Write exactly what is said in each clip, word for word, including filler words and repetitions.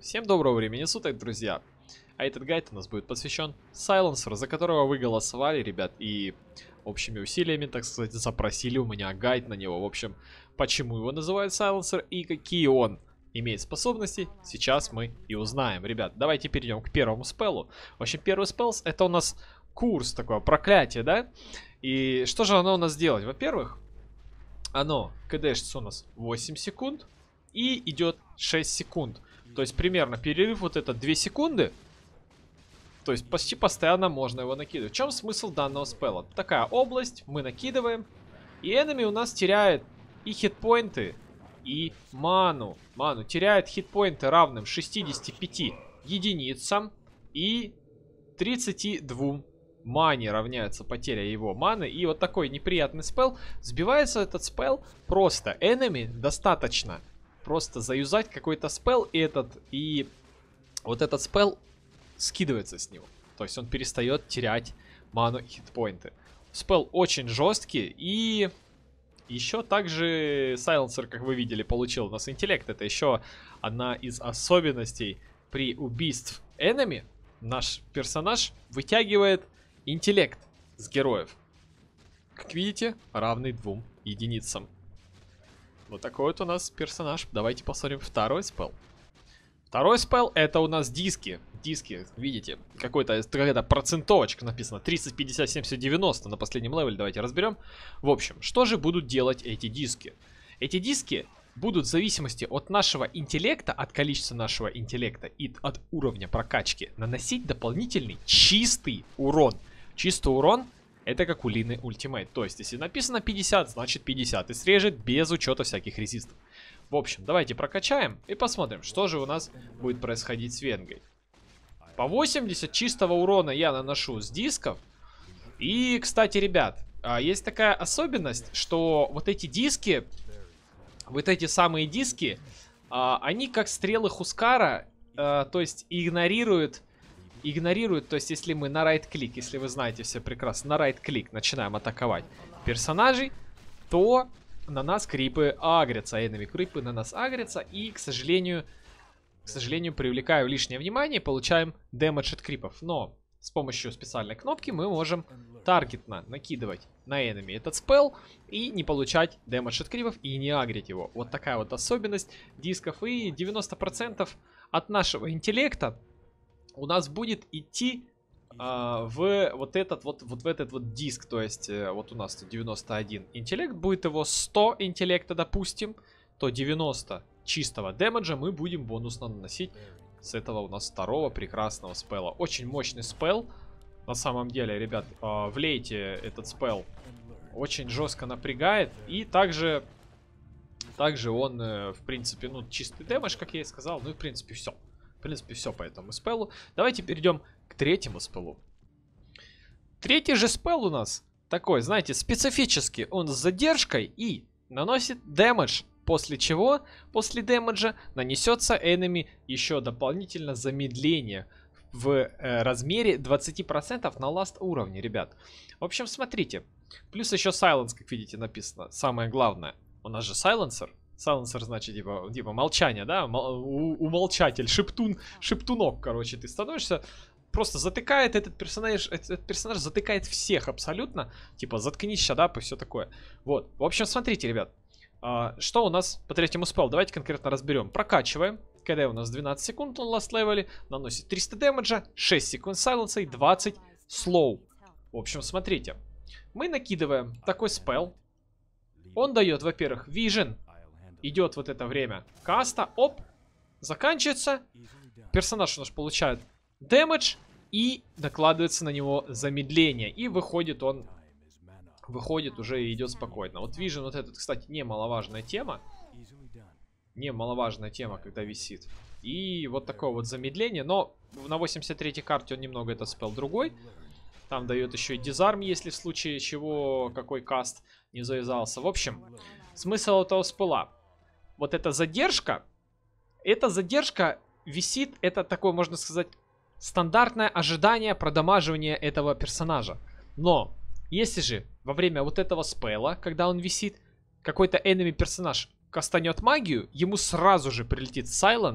Всем доброго времени суток, друзья! А этот гайд у нас будет посвящен Сайленсеру, за которого вы голосовали, ребят, и общими усилиями, так сказать, запросили у меня гайд на него. В общем, почему его называют Сайленсер и какие он имеет способности, сейчас мы и узнаем. Ребят, давайте перейдем к первому спеллу. В общем, первый спелл — это у нас курс, такое проклятие, да? И что же оно у нас делает? Во-первых, оно кдэшится у нас восемь секунд и идет шесть секунд. То есть примерно перерыв вот это две секунды. То есть почти постоянно можно его накидывать. В чем смысл данного спелла? Такая область, мы накидываем. И энеми у нас теряет и хитпоинты, и ману. Ману теряет хитпоинты равным шестидесяти пяти единицам. И тридцати двум мане равняется потеря его маны. И вот такой неприятный спелл. Сбивается этот спелл просто. Энеми достаточно просто заюзать какой-то спелл, и этот, и вот этот спелл скидывается с него. То есть он перестает терять ману и хитпоинты. Спелл очень жесткий, и еще также Сайленсер, как вы видели, получил у нас интеллект. Это еще одна из особенностей при убийстве энеми. Наш персонаж вытягивает интеллект с героев. Как видите, равный двум единицам. Вот такой вот у нас персонаж. Давайте посмотрим второй спелл. Второй спелл — это у нас диски. Диски, видите, какой-то какая-то процентовочка написано. тридцать, пятьдесят, семьдесят, девяносто на последнем левеле. Давайте разберем. В общем, что же будут делать эти диски? Эти диски будут в зависимости от нашего интеллекта, от количества нашего интеллекта и от уровня прокачки наносить дополнительный чистый урон. Чистый урон — это как улиный ультимейт. То есть, если написано пятьдесят, значит пятьдесят. И срежет без учета всяких резистов. В общем, давайте прокачаем и посмотрим, что же у нас будет происходить с Венгой. По восемьдесят чистого урона я наношу с дисков. И, кстати, ребят, есть такая особенность, что вот эти диски, вот эти самые диски, они как стрелы Хускара, то есть игнорируют... Игнорирует, то есть если мы на райт-клик, если вы знаете все прекрасно, на райт-клик начинаем атаковать персонажей, то на нас крипы агрятся, энеми крипы на нас агрятся, и, к сожалению, к сожалению, привлекаю лишнее внимание, получаем дэмэдж от крипов. Но с помощью специальной кнопки мы можем таргетно накидывать на энеми этот спелл и не получать дэмэдж от крипов и не агрить его. Вот такая вот особенность дисков, и девяносто процентов от нашего интеллекта у нас будет идти а, в вот этот вот, вот в этот вот диск. То есть э, вот у нас тут девяносто один интеллект, будет его сто интеллекта, допустим, то девяносто чистого дэмэджа мы будем бонусно наносить с этого у нас второго прекрасного спелла. Очень мощный спелл. На самом деле, ребят, э, в лейте этот спелл очень жестко напрягает. И также, также он, э, в принципе, ну, чистый дэмэдж, как я и сказал. Ну и в принципе все. В принципе, все по этому спеллу. Давайте перейдем к третьему спеллу. Третий же спелл у нас такой, знаете, специфический. Он с задержкой и наносит дэмэдж. После чего, после дэмэджа, нанесется энеми еще дополнительно замедление в э, размере двадцати процентов на ласт уровне, ребят. В общем, смотрите. Плюс еще Silence, как видите, написано. Самое главное. У нас же Сайленсер. Сайленсер значит, типа, типа молчание, да? Умолчатель, шептун, шептунок, короче. Ты становишься, просто затыкает этот персонаж, этот персонаж затыкает всех абсолютно. Типа, заткнись, шадап и все такое. Вот. В общем, смотрите, ребят. А, что у нас по третьему спеллу? Давайте конкретно разберем. Прокачиваем. КД у нас двенадцать секунд на ласт левеле. Наносит триста дэмэджа, шесть секунд сайленса и двадцать слоу. В общем, смотрите. Мы накидываем такой спелл. Он дает, во-первых, vision. Идет вот это время каста, оп, заканчивается. Персонаж наш получает дэмэдж и накладывается на него замедление. И выходит он, выходит уже и идет спокойно. Вот Vision, вот этот, кстати, немаловажная тема. Немаловажная тема, когда висит. И вот такое вот замедление. Но на восемьдесят третьей карте он немного этот спелл другой. Там дает еще и дизарм, если в случае чего какой каст не завязался. В общем, смысл этого спелла. Вот эта задержка, эта задержка висит, это такое, можно сказать, стандартное ожидание продамаживания этого персонажа. Но, если же во время вот этого спелла, когда он висит, какой-то enemy персонаж кастанет магию, ему сразу же прилетит Silence,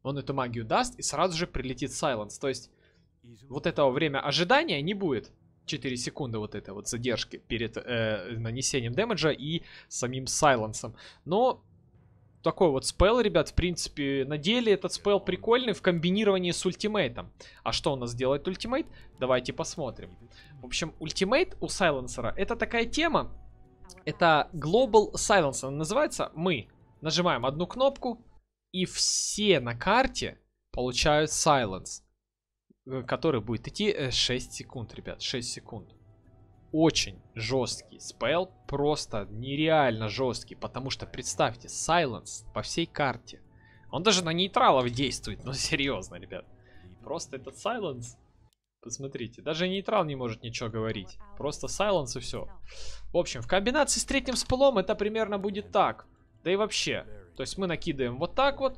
Он эту магию даст, и сразу же прилетит Сайленс. То есть вот этого время ожидания не будет. четыре секунды вот этой вот задержки перед э, нанесением дэмэджа и самим Сайленсом. Но такой вот спел, ребят, в принципе, на деле этот спел прикольный в комбинировании с ультимейтом. А что у нас делает ультимейт? Давайте посмотрим. В общем, ультимейт у Сайленсера это такая тема. Это Global Silence. Она называется. Мы нажимаем одну кнопку, и все на карте получают Silence, который будет идти шесть секунд, ребят. шесть секунд. Очень жесткий спел, просто нереально жесткий, потому что представьте, Silence по всей карте. Он даже на нейтралов действует, ну серьезно, ребят. Просто этот Silence, посмотрите, даже нейтрал не может ничего говорить. Просто Silence и все. В общем, в комбинации с третьим спелом это примерно будет так. Да и вообще, то есть мы накидываем вот так вот,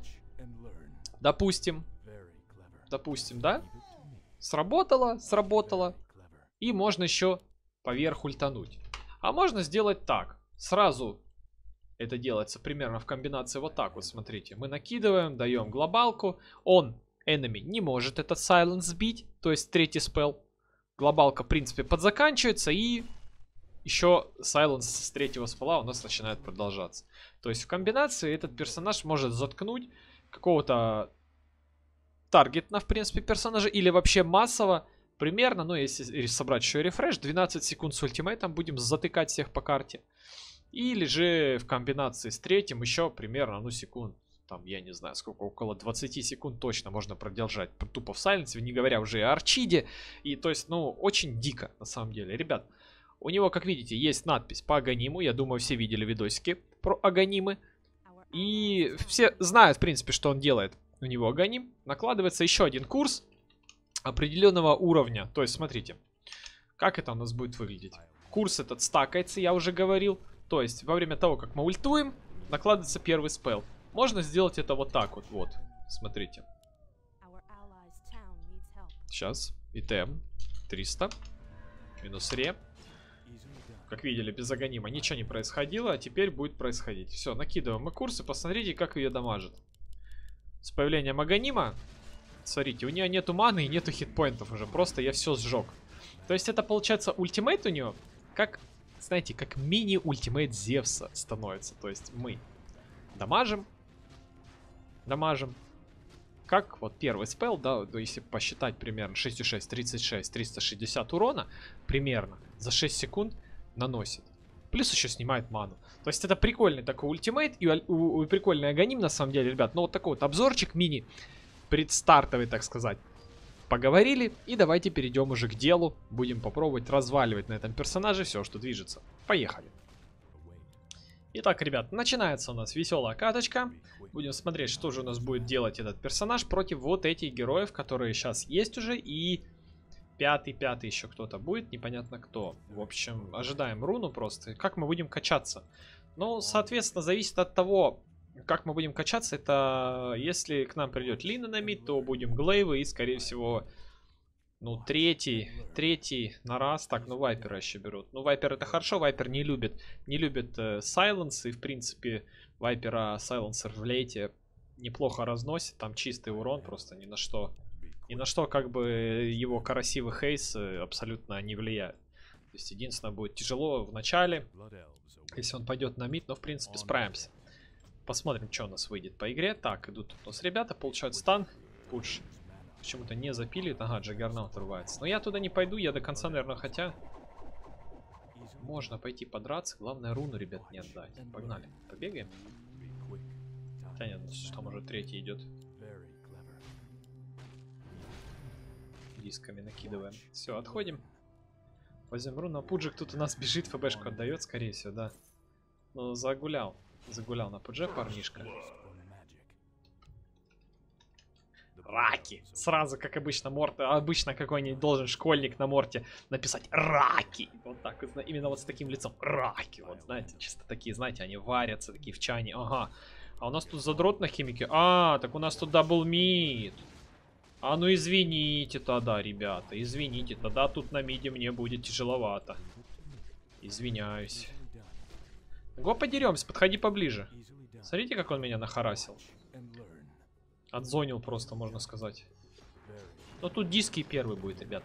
допустим, допустим, да? Сработало, сработало, и можно еще поверх ультануть. А можно сделать так. Сразу это делается примерно в комбинации вот так вот, смотрите. Мы накидываем, даем глобалку. Он, enemy, не может этот Silence сбить, то есть третий спел. Глобалка, в принципе, подзаканчивается, и еще Silence с третьего спела у нас начинает продолжаться. То есть в комбинации этот персонаж может заткнуть какого-то таргетна, в принципе, персонажа, или вообще массово. Примерно, ну, если собрать еще рефреш, двенадцать секунд с ультимейтом будем затыкать всех по карте. Или же в комбинации с третьим еще примерно, ну, секунд, там, я не знаю, сколько, около двадцати секунд точно можно продержать тупо в сайленсе, не говоря уже о Арчиде. И, то есть, ну, очень дико, на самом деле. Ребят, у него, как видите, есть надпись по Аганиму. Я думаю, все видели видосики про Аганимы. И все знают, в принципе, что он делает. У него Аганим. Накладывается еще один курс определенного уровня. То есть, смотрите, как это у нас будет выглядеть. Курс этот стакается, я уже говорил. То есть, во время того, как мы ультуем, накладывается первый спел. Можно сделать это вот так вот. Вот, смотрите. Сейчас. ИТМ. триста. Минус ре. Как видели, без Аганима ничего не происходило, а теперь будет происходить. Все, накидываем мы курс и посмотрите, как ее дамажит. С появлением Аганима, смотрите, у нее нету маны и нету хитпоинтов уже. Просто я все сжег. То есть это получается ультимейт у нее, как, знаете, как мини-ультимейт Зевса становится. То есть мы дамажим, дамажим. Как вот первый спел, да, если посчитать примерно шесть и шесть, тридцать шесть, триста шестьдесят урона, примерно за шесть секунд наносит. Плюс еще снимает ману. То есть это прикольный такой ультимейт и у, у, у, прикольный Аганим на самом деле, ребят. Но вот такой вот обзорчик мини, предстартовый, так сказать. Поговорили, и давайте перейдем уже к делу. Будем попробовать разваливать на этом персонаже все, что движется. Поехали. Итак, ребят, начинается у нас веселая каточка. Будем смотреть, что же у нас будет делать этот персонаж против вот этих героев, которые сейчас есть уже. И пятый, пятый еще кто-то будет, непонятно кто. В общем, ожидаем руну просто. Как мы будем качаться? Ну, соответственно, зависит от того, как мы будем качаться. Это если к нам придет Лина на мид, то будем глейвы и, скорее всего, ну, третий, третий на раз. Так, ну, Вайпера еще берут. Ну, Вайпер это хорошо, Вайпер не любит, не любит э, сайленс. И, в принципе, Вайпера сайленсер в лейте неплохо разносит. Там чистый урон, просто ни на что. Ни на что, как бы, его красивый хейс абсолютно не влияет. То есть, единственное, будет тяжело в начале, если он пойдет на мид, но, в принципе, справимся. Посмотрим, что у нас выйдет по игре. Так, идут у нас ребята, получают стан. Пудж почему-то не запилит. Ага, Джаггернаут рвается. Но я туда не пойду, я до конца, наверное, хотя... Можно пойти подраться. Главное, руну, ребят, не отдать. Погнали, побегаем. Да нет, что, может, третий идет. Дисками накидываем. Все, отходим. Возьмем руну. Пуджик тут у нас бежит, ФБшку отдает, скорее всего, да. Ну, загулял. Загулял на Пудже парнишка. Раки. Сразу, как обычно, Морт, обычно какой-нибудь должен школьник на Морте написать Раки. Вот так, именно вот с таким лицом. Раки. Вот, знаете, чисто такие, знаете, они варятся, такие в чане. Ага. А у нас тут задрот на химике. А, так у нас тут дабл мид. А ну извините тогда, ребята. Извините, тогда тут на миде мне будет тяжеловато. Извиняюсь. Го подеремся, подходи поближе. Смотрите, как он меня нахарасил. Отзонил просто, можно сказать. Но тут диски первый будет, ребят.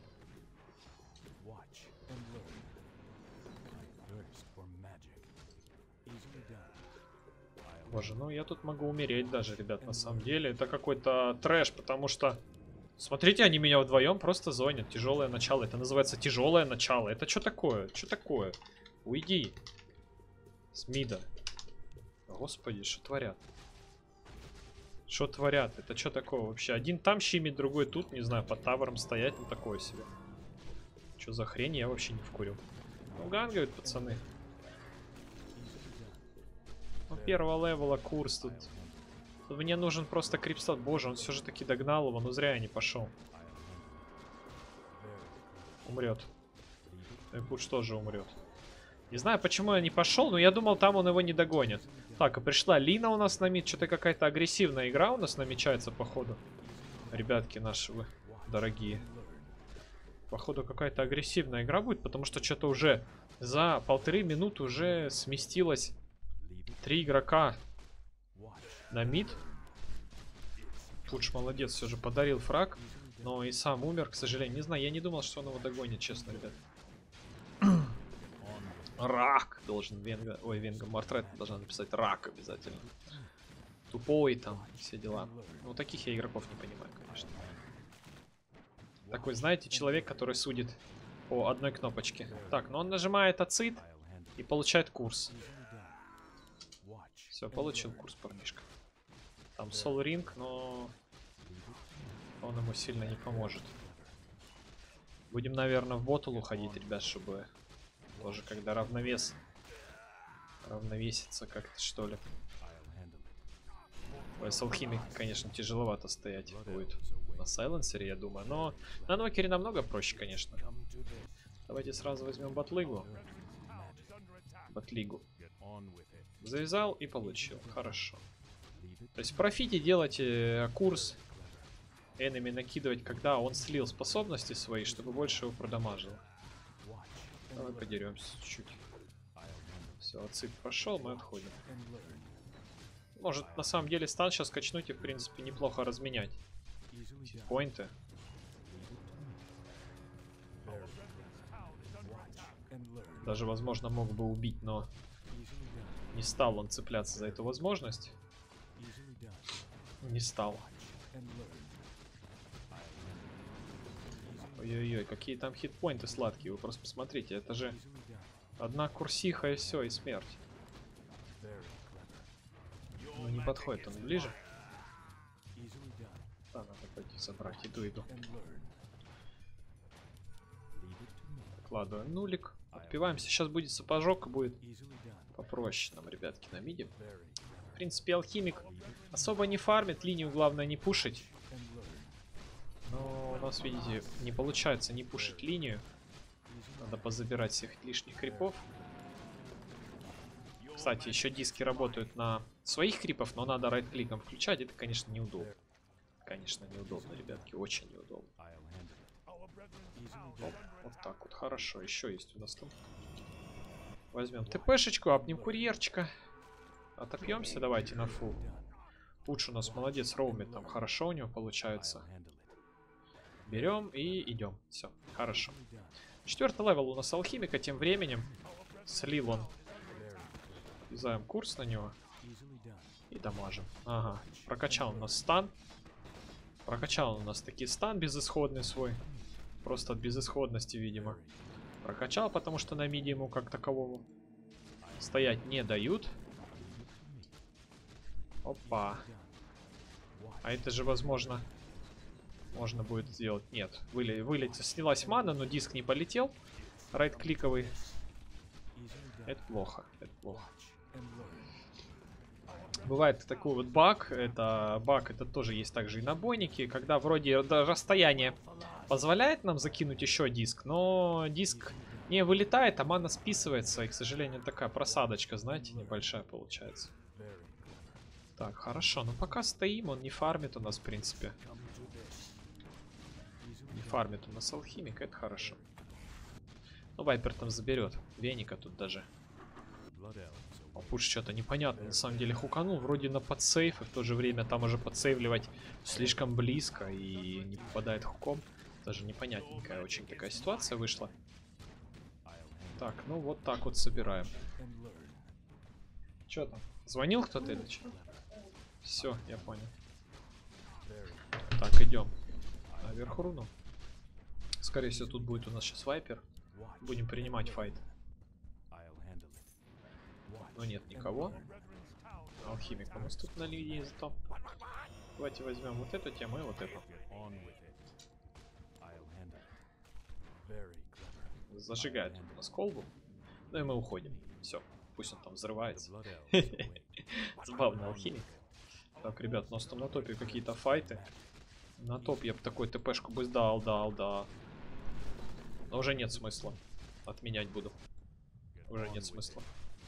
Боже, ну я тут могу умереть даже, ребят, на самом деле. Это какой-то трэш, потому что... Смотрите, они меня вдвоем просто зонят. Тяжелое начало. Это называется тяжелое начало. Это что такое? Что такое? Уйди. С мида. Господи, что творят? Что творят? Это что такое вообще? Один там щимит, другой тут, не знаю, под тавером стоять, ну такое себе. Что за хрень, я вообще не вкурил. Ну, гангают, пацаны. Ну, первого левела курс тут. Тут мне нужен просто крипстат. Боже, он все же таки догнал его, но зря я не пошел. Умрет. И Пуш тоже умрет. Не знаю, почему я не пошел, но я думал, там он его не догонит. Так, и пришла Лина у нас на мид. Что-то какая-то агрессивная игра у нас намечается, походу. Ребятки наши вы, дорогие. Походу, какая-то агрессивная игра будет, потому что что-то уже за полторы минуты уже сместилось три игрока на мид. Пуш молодец, все же подарил фраг. Но и сам умер, к сожалению. Не знаю, я не думал, что он его догонит, честно, ребят. Рак должен Венга... Ой, Венга Мартрет должна написать рак обязательно. Тупой там, все дела. Ну, таких я игроков не понимаю, конечно. Такой, знаете, человек, который судит по одной кнопочке. Так, ну он нажимает ацид и получает курс. Все, получил курс, парнишка. Там Сол Ринг, но он ему сильно не поможет. Будем, наверное, в ботл уходить, ребят, чтобы тоже когда равновес равновеситься как-то, что ли. Ой, с алхимик, конечно, тяжеловато стоять будет на сайленсере, я думаю. Но на нокере намного проще, конечно. Давайте сразу возьмем батлигу. Батлигу. Завязал и получил. Хорошо. То есть в профите делать э, курс энеми накидывать, когда он слил способности свои, чтобы больше его продамажил. Давай подеремся чуть-чуть. Все, отсып прошел, мы отходим. Может, на самом деле стан сейчас качнуть и, в принципе, неплохо разменять. Поинты. Даже, возможно, мог бы убить, но не стал он цепляться за эту возможность. Не стал. Ой-ой-ой, какие там хитпоинты сладкие. Вы просто посмотрите, это же одна курсиха и все, и смерть. Ну не подходит он ближе. Да, надо пойти забрать. Иду, иду. Откладываем нулик. Отпиваемся. Сейчас будет сапожок, будет попроще нам, ребятки, на миде. В принципе, алхимик особо не фармит. Линию главное не пушить. Но у нас, видите, не получается не пушить линию. Надо позабирать всех лишних крипов. Кстати, еще диски работают на своих крипов, но надо райт-кликом включать. Это, конечно, неудобно. Конечно, неудобно, ребятки. Очень неудобно. Оп, вот так вот. Хорошо. Еще есть у нас там. Возьмем ТПшечку, апнем курьерчика. Отопьемся. Давайте на фул. Пуч у нас молодец. Роумит там хорошо у него получается. Берем и идем. Все, хорошо. Четвертый левел у нас алхимика. Тем временем слил он. Вязаем курс на него. И дамажим. Ага. Прокачал у нас стан. Прокачал у нас таки стан безысходный свой. Просто от безысходности, видимо. Прокачал, потому что на миде ему как таковому стоять не дают. Опа. А это же, возможно, можно будет сделать. Нет, вылет, вылет, снялась мана, но диск не полетел. Райт-кликовый. Это плохо, это плохо. Бывает такой вот баг. Это баг, это тоже есть также и на бойнике. Когда вроде даже расстояние позволяет нам закинуть еще диск, но диск не вылетает, а мана списывается. И, к сожалению, такая просадочка, знаете, небольшая получается. Так, хорошо. Ну пока стоим, он не фармит у нас, в принципе. Не фармит у нас алхимик, это хорошо. Ну, Вайпер там заберет. Веника тут даже. А Пуш что-то непонятно, на самом деле хуканул, вроде на подсейф, и в то же время там уже подсейвливать слишком близко и не попадает хуком. Даже непонятненькая очень такая ситуация вышла. Так, ну вот так вот собираем. Что там? Звонил кто-то или что? Все, я понял. Так, идем. Наверх руну. Скорее всего, тут будет у нас сейчас вайпер. Будем принимать файт. Но нет никого. Алхимик у нас тут на линии зато. Давайте возьмем вот эту тему и вот эту. Зажигает тут у нас колбу. Ну и мы уходим. Все, пусть он там взрывается. Забавный алхимик. Так, ребят, у нас там на топе какие-то файты. На топ я бы такой ТПшку бы сдал, дал, да. Но уже нет смысла. Отменять буду. Уже нет смысла.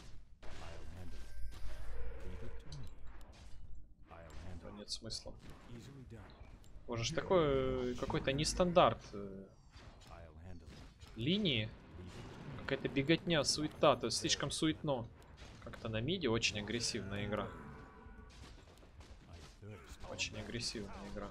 Нет смысла. Боже ж, такой какой-то нестандарт линии. Какая-то беготня, суета, то есть слишком суетно. Как-то на миде очень агрессивная игра. Очень агрессивная игра.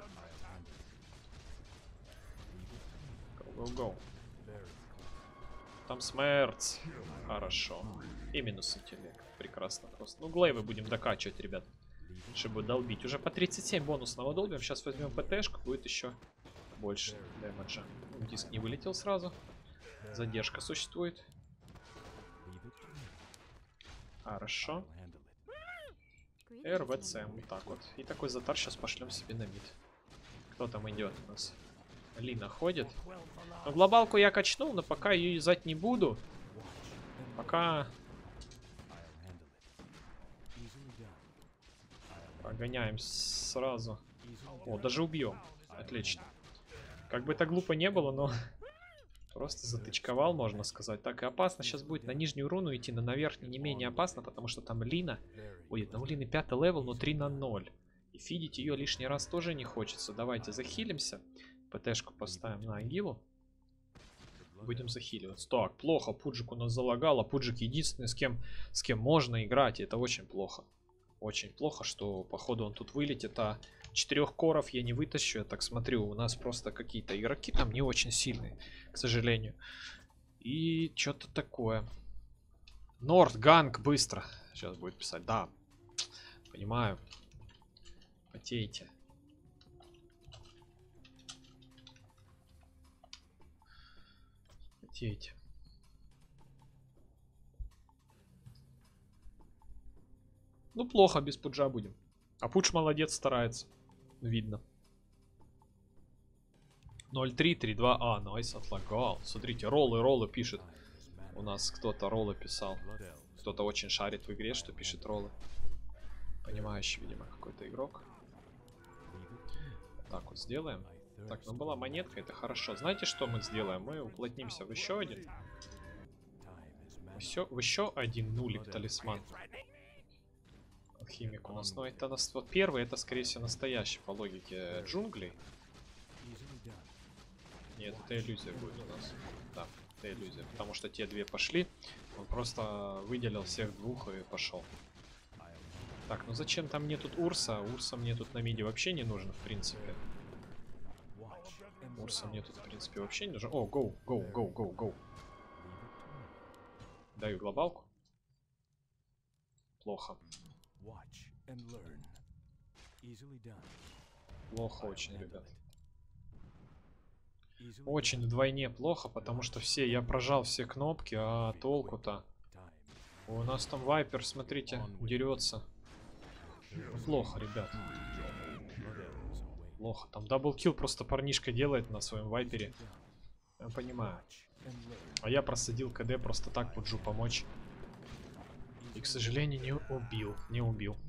Go, go, go. Там смерть. Хорошо. И минус интеллект. Прекрасно просто. Ну, глейвы будем докачивать, ребят. Чтобы долбить. Уже по тридцать семь бонусного долбим. Сейчас возьмем ПТшку. Будет еще больше дэмэджа. Диск не вылетел сразу. Задержка существует. Хорошо. РВЦ. Вот так вот. И такой затар сейчас пошлем себе на мид. Кто там идет у нас? Лина ходит. Но глобалку я качнул, но пока ее юзать не буду. Пока... Погоняем сразу. О, даже убьем. Отлично. Как бы это глупо не было, но... Просто затычковал, можно сказать. Так и опасно сейчас будет на нижнюю руну идти, но на верхнюю не менее опасно, потому что там Лина. Ой, там у Лины пятый левел, но три на ноль. И фидить ее лишний раз тоже не хочется. Давайте захилимся. ПТшку поставим на Агилу. Будем захиливаться. Так, плохо. Пуджик у нас залагал. А Пуджик единственный, с кем, с кем можно играть. И это очень плохо. Очень плохо, что походу он тут вылетит. А четырех коров я не вытащу. Я так смотрю, у нас просто какие-то игроки там не очень сильные, к сожалению. И что-то такое. Норд, ганг, быстро. Сейчас будет писать. Да, понимаю. Потейте. Потейте. Ну, плохо, без пуджа будем. А пудж молодец, старается. Видно. ноль три три два. А, найс, отлагал. Смотрите, роллы, роллы пишет. У нас кто-то роллы писал. Кто-то очень шарит в игре, что пишет роллы. Понимающий, видимо, какой-то игрок. Так вот сделаем. Так, ну была монетка, это хорошо. Знаете, что мы сделаем? Мы уплотнимся в еще один. Все, в еще один нулик талисман. Алхимик у нас. Но это нас вот первый, это скорее всего настоящий по логике джунглей. Нет, это иллюзия будет у нас. Да, это иллюзия. Потому что те две пошли. Он просто выделил всех двух и пошел. Так, ну зачем там мне тут Урса? Урса мне тут на миде вообще не нужен, в принципе. Урса мне тут, в принципе, вообще не нужен. О, гоу, гоу, гоу, гоу, гоу. Даю глобалку. Плохо. Плохо очень, ребят. Очень вдвойне плохо, потому что все, я прожал все кнопки, а толку-то. У нас там вайпер, смотрите, дерется. Плохо, ребят. Плохо. Там даблкил просто парнишка делает на своем вайпере. Я понимаю. А я просадил КД просто так пуджу помочь. И, к сожалению, не убил. Не убил.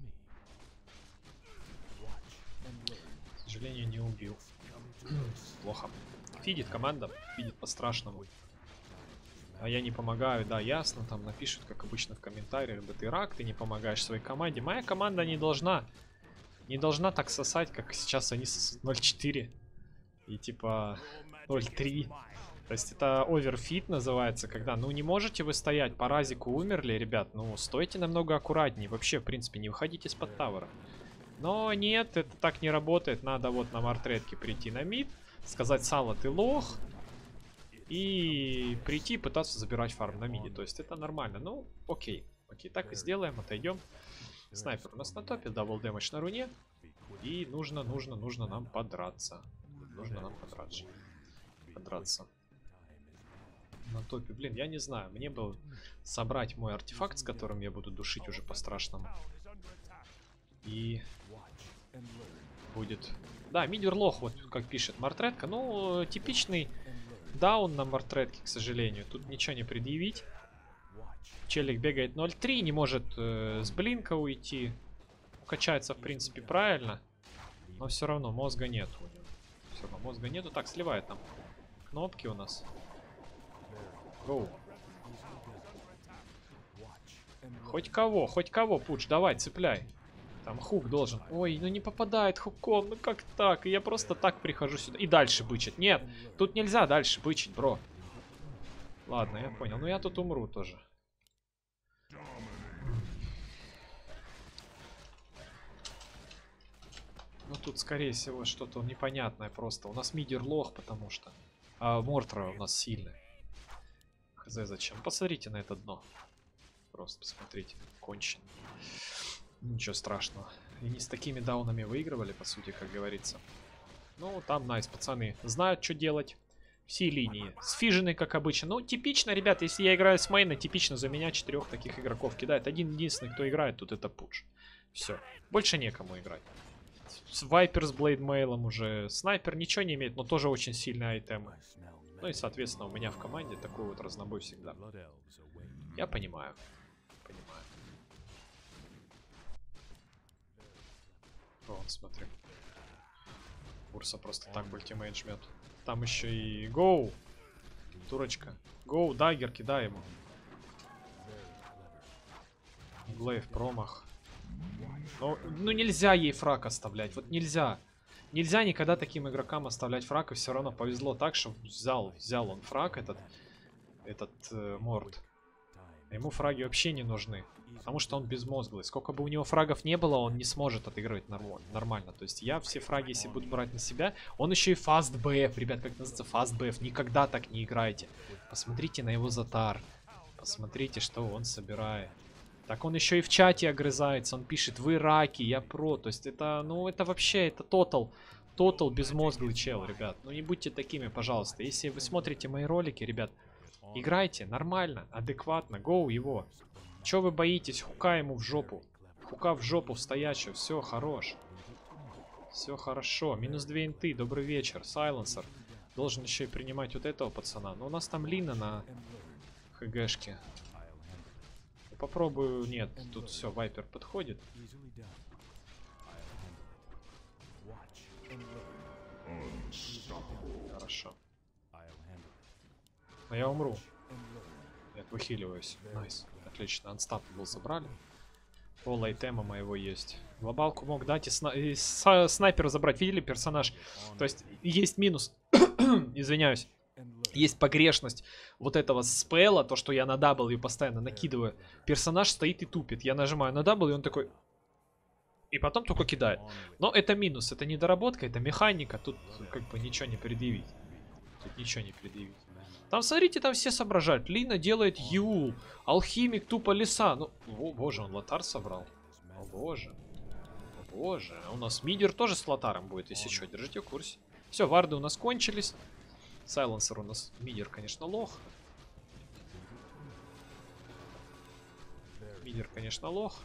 К сожалению, не убил. Плохо. Фидит команда. Фидит по-страшному. А я не помогаю. Да, ясно. Там напишут, как обычно в комментариях. Да ты рак, ты не помогаешь своей команде. Моя команда не должна... Не должна так сосать, как сейчас они сосут ноль четыре. И типа ноль три. То есть это оверфит называется, когда, ну, не можете вы стоять, по разику умерли, ребят, ну, стойте намного аккуратнее. Вообще, в принципе, не выходите из-под тавера. Но нет, это так не работает. Надо вот на мартретке прийти на мид, сказать: Сало, ты лох. И прийти и пытаться забирать фарм на миде. То есть это нормально. Ну, окей. Окей, так и сделаем, отойдем. Снайпер у нас на топе, дабл дэмэдж на руне. И нужно, нужно, нужно нам подраться. Нужно нам подраться. Подраться. На топе, блин, я не знаю. Мне бы собрать мой артефакт, с которым я буду душить уже по-страшному. И будет... Да, мидер лох, вот как пишет мартретка. Ну, типичный даун на мартретке, к сожалению. Тут ничего не предъявить. Челик бегает ноль три, не может э, с блинка уйти. Качается, в принципе, правильно. Но все равно мозга нет у него. Все равно мозга нету. Так, сливает нам кнопки у нас. Гоу. Хоть кого, хоть кого, Пуч, давай, цепляй. Там хук должен. Ой, ну не попадает хуком, ну как так? И я просто так прихожу сюда. И дальше бычить. Нет, тут нельзя дальше бычить, бро. Ладно, я понял. Ну я тут умру тоже. Ну тут, скорее всего, что-то непонятное просто. У нас мидер лох, потому что... А Мортра у нас сильный. Хз зачем? Посмотрите на это дно. Просто посмотрите. Кончено. Ничего страшного. И не с такими даунами выигрывали, по сути, как говорится. Ну, там, найс, пацаны знают, что делать. Все линии сфижены, как обычно. Ну, типично, ребят, если я играю с мейна, типично за меня четырех таких игроков кидает. Один единственный, кто играет тут, это Пуч. Все. Больше некому играть. Вайпер с блейдмейлом уже. Снайпер ничего не имеет, но тоже очень сильные айтемы. Ну и, соответственно, у меня в команде такой вот разнобой всегда. Я понимаю. Понимаю. Вон, смотри. Урса просто так ультимейт жмет. Там еще и гоу. Турочка. Гоу, даггер, кидай ему. Глейв, промах. Ну, ну нельзя ей фраг оставлять. Вот нельзя. Нельзя никогда таким игрокам оставлять фраг. И все равно повезло так, что взял, взял он фраг, этот, этот э, Морд. Ему фраги вообще не нужны. Потому что он безмозглый. Сколько бы у него фрагов не было, он не сможет отыгрывать нормально. То есть я все фраги, если буду брать на себя... Он еще и фаст би эф. Ребят, как называется? Фаст би эф. Никогда так не играйте. Посмотрите на его затар. Посмотрите, что он собирает. Так он еще и в чате огрызается. Он пишет: вы раки, я про. То есть это, ну, это вообще, это тотал. Тотал безмозглый чел, ребят. Ну не будьте такими, пожалуйста. Если вы смотрите мои ролики, ребят, играйте нормально, адекватно. Гоу его. Че вы боитесь? Хука ему в жопу. Хука в жопу в стоячую. Все, хорош. Все хорошо. Минус две инты. Добрый вечер. Сайленсер. Должен еще и принимать вот этого пацана. Но у нас там Лина на хгшке. Попробую. Нет, тут все, Вайпер подходит. Хорошо. Но я умру. Я выхиливаюсь. Найс. Отлично. Анстап был забрали. Пол айтема моего есть. Глобалку мог дать и, сна и с снайпера забрать. Видели персонаж? То есть есть минус. Извиняюсь. Есть погрешность вот этого спела, то, что я на W постоянно накидываю. Персонаж стоит и тупит. Я нажимаю на W, и он такой... И потом только кидает. Но это минус, это недоработка, это механика. Тут как бы ничего не предъявить. Тут ничего не предъявить. Там, смотрите, там все соображают. Лина делает Юл. Алхимик тупо леса. Ну, о боже, он лотар собрал. О боже. О боже. У нас мидер тоже с лотаром будет, если что. Держите в курсе. Все, варды у нас кончились. Сайленсер у нас мидер, конечно, лох. Мидер, конечно, лох.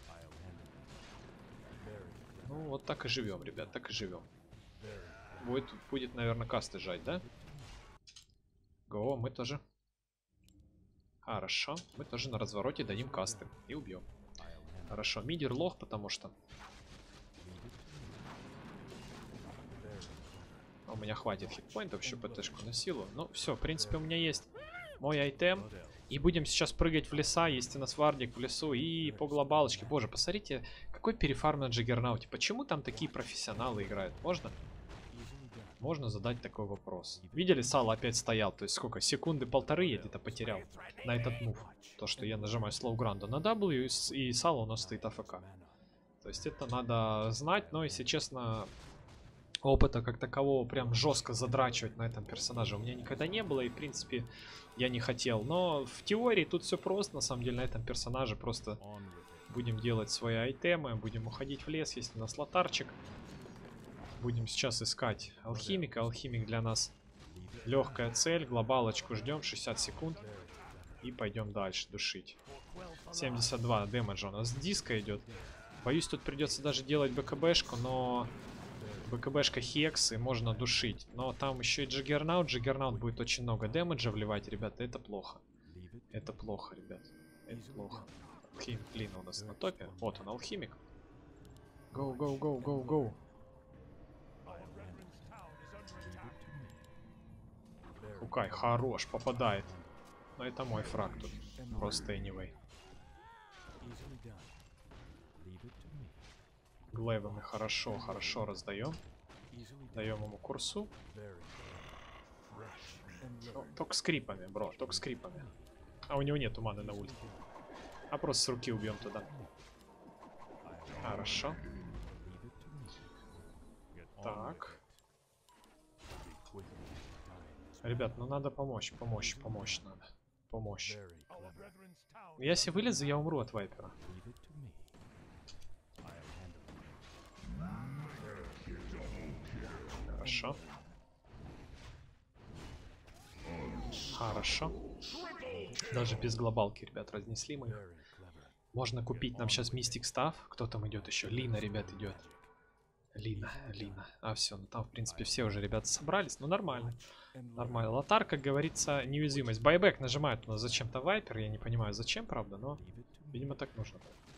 Ну, вот так и живем, ребят, так и живем. Будет, будет, наверное, касты жать, да? Го, мы тоже. Хорошо, мы тоже на развороте дадим касты и убьем. Хорошо, мидер лох, потому что... У меня хватит хитпоинтов, еще ПТшку на силу. Ну, все, в принципе, у меня есть мой айтем. И будем сейчас прыгать в леса. Есть у нас вардик в лесу. И по глобалочке. Боже, посмотрите, какой перефарм на Джиггернауте. Почему там такие профессионалы играют? Можно? Можно задать такой вопрос. Видели, Сало опять стоял. То есть сколько? Секунды полторы я где-то потерял на этот мув. То, что я нажимаю слоу гранду на W, и Сало у нас стоит АФК. То есть это надо знать, но, если честно, опыта как такового прям жестко задрачивать на этом персонаже у меня никогда не было, и в принципе я не хотел. Но в теории тут все просто, на самом деле, на этом персонаже просто будем делать свои айтемы, будем уходить в лес, если у нас лотарчик. Будем сейчас искать алхимика. Алхимик для нас легкая цель. Глобалочку ждем, шестьдесят секунд. И пойдем дальше душить. семьдесят два дэмэджа у нас с диска идет. Боюсь, тут придется даже делать БКБшку, но БКБшка Хекс, и можно душить. Но там еще и Джиггернаут. Джиггернаут будет очень много дэмэджа вливать, ребята. Это плохо. Это плохо, ребят. Это плохо. Алхимик Лина у нас на топе. Вот он, алхимик. Гоу, гоу, гоу, гоу, гоу. Хукай, хорош, попадает. Но это мой фраг тут. Просто anyway. Глэвы мы хорошо, хорошо раздаем. Даем ему курсу. Ну, только с крипами, бро, только с крипами. А у него нет маны на ульт. А просто с руки убьем туда. Хорошо. Так. Ребят, ну надо помочь, помочь, помочь надо. Помочь. Если вылезу, я умру от вайпера. Хорошо. Хорошо. Даже без глобалки, ребят, разнесли мы их. Можно купить нам сейчас Мистик Став. Кто там идет еще? Лина, ребят, идет. Лина, Лина. А, все, ну там, в принципе, все уже ребята собрались. Ну, нормально. Нормально. Лотар, как говорится, неуязвимость. Байбек нажимает у нас зачем-то вайпер. Я не понимаю, зачем, правда, но, видимо, так нужно.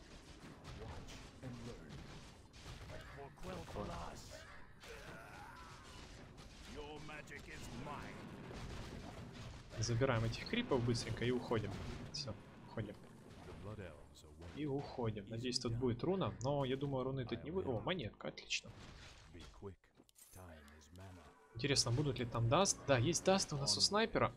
Забираем этих крипов быстренько и уходим. Все, уходим. И уходим. Надеюсь, тут будет руна, но я думаю, руны тут не будет. О, монетка, отлично. Интересно, будут ли там даст? Да, есть даст у нас у снайпера.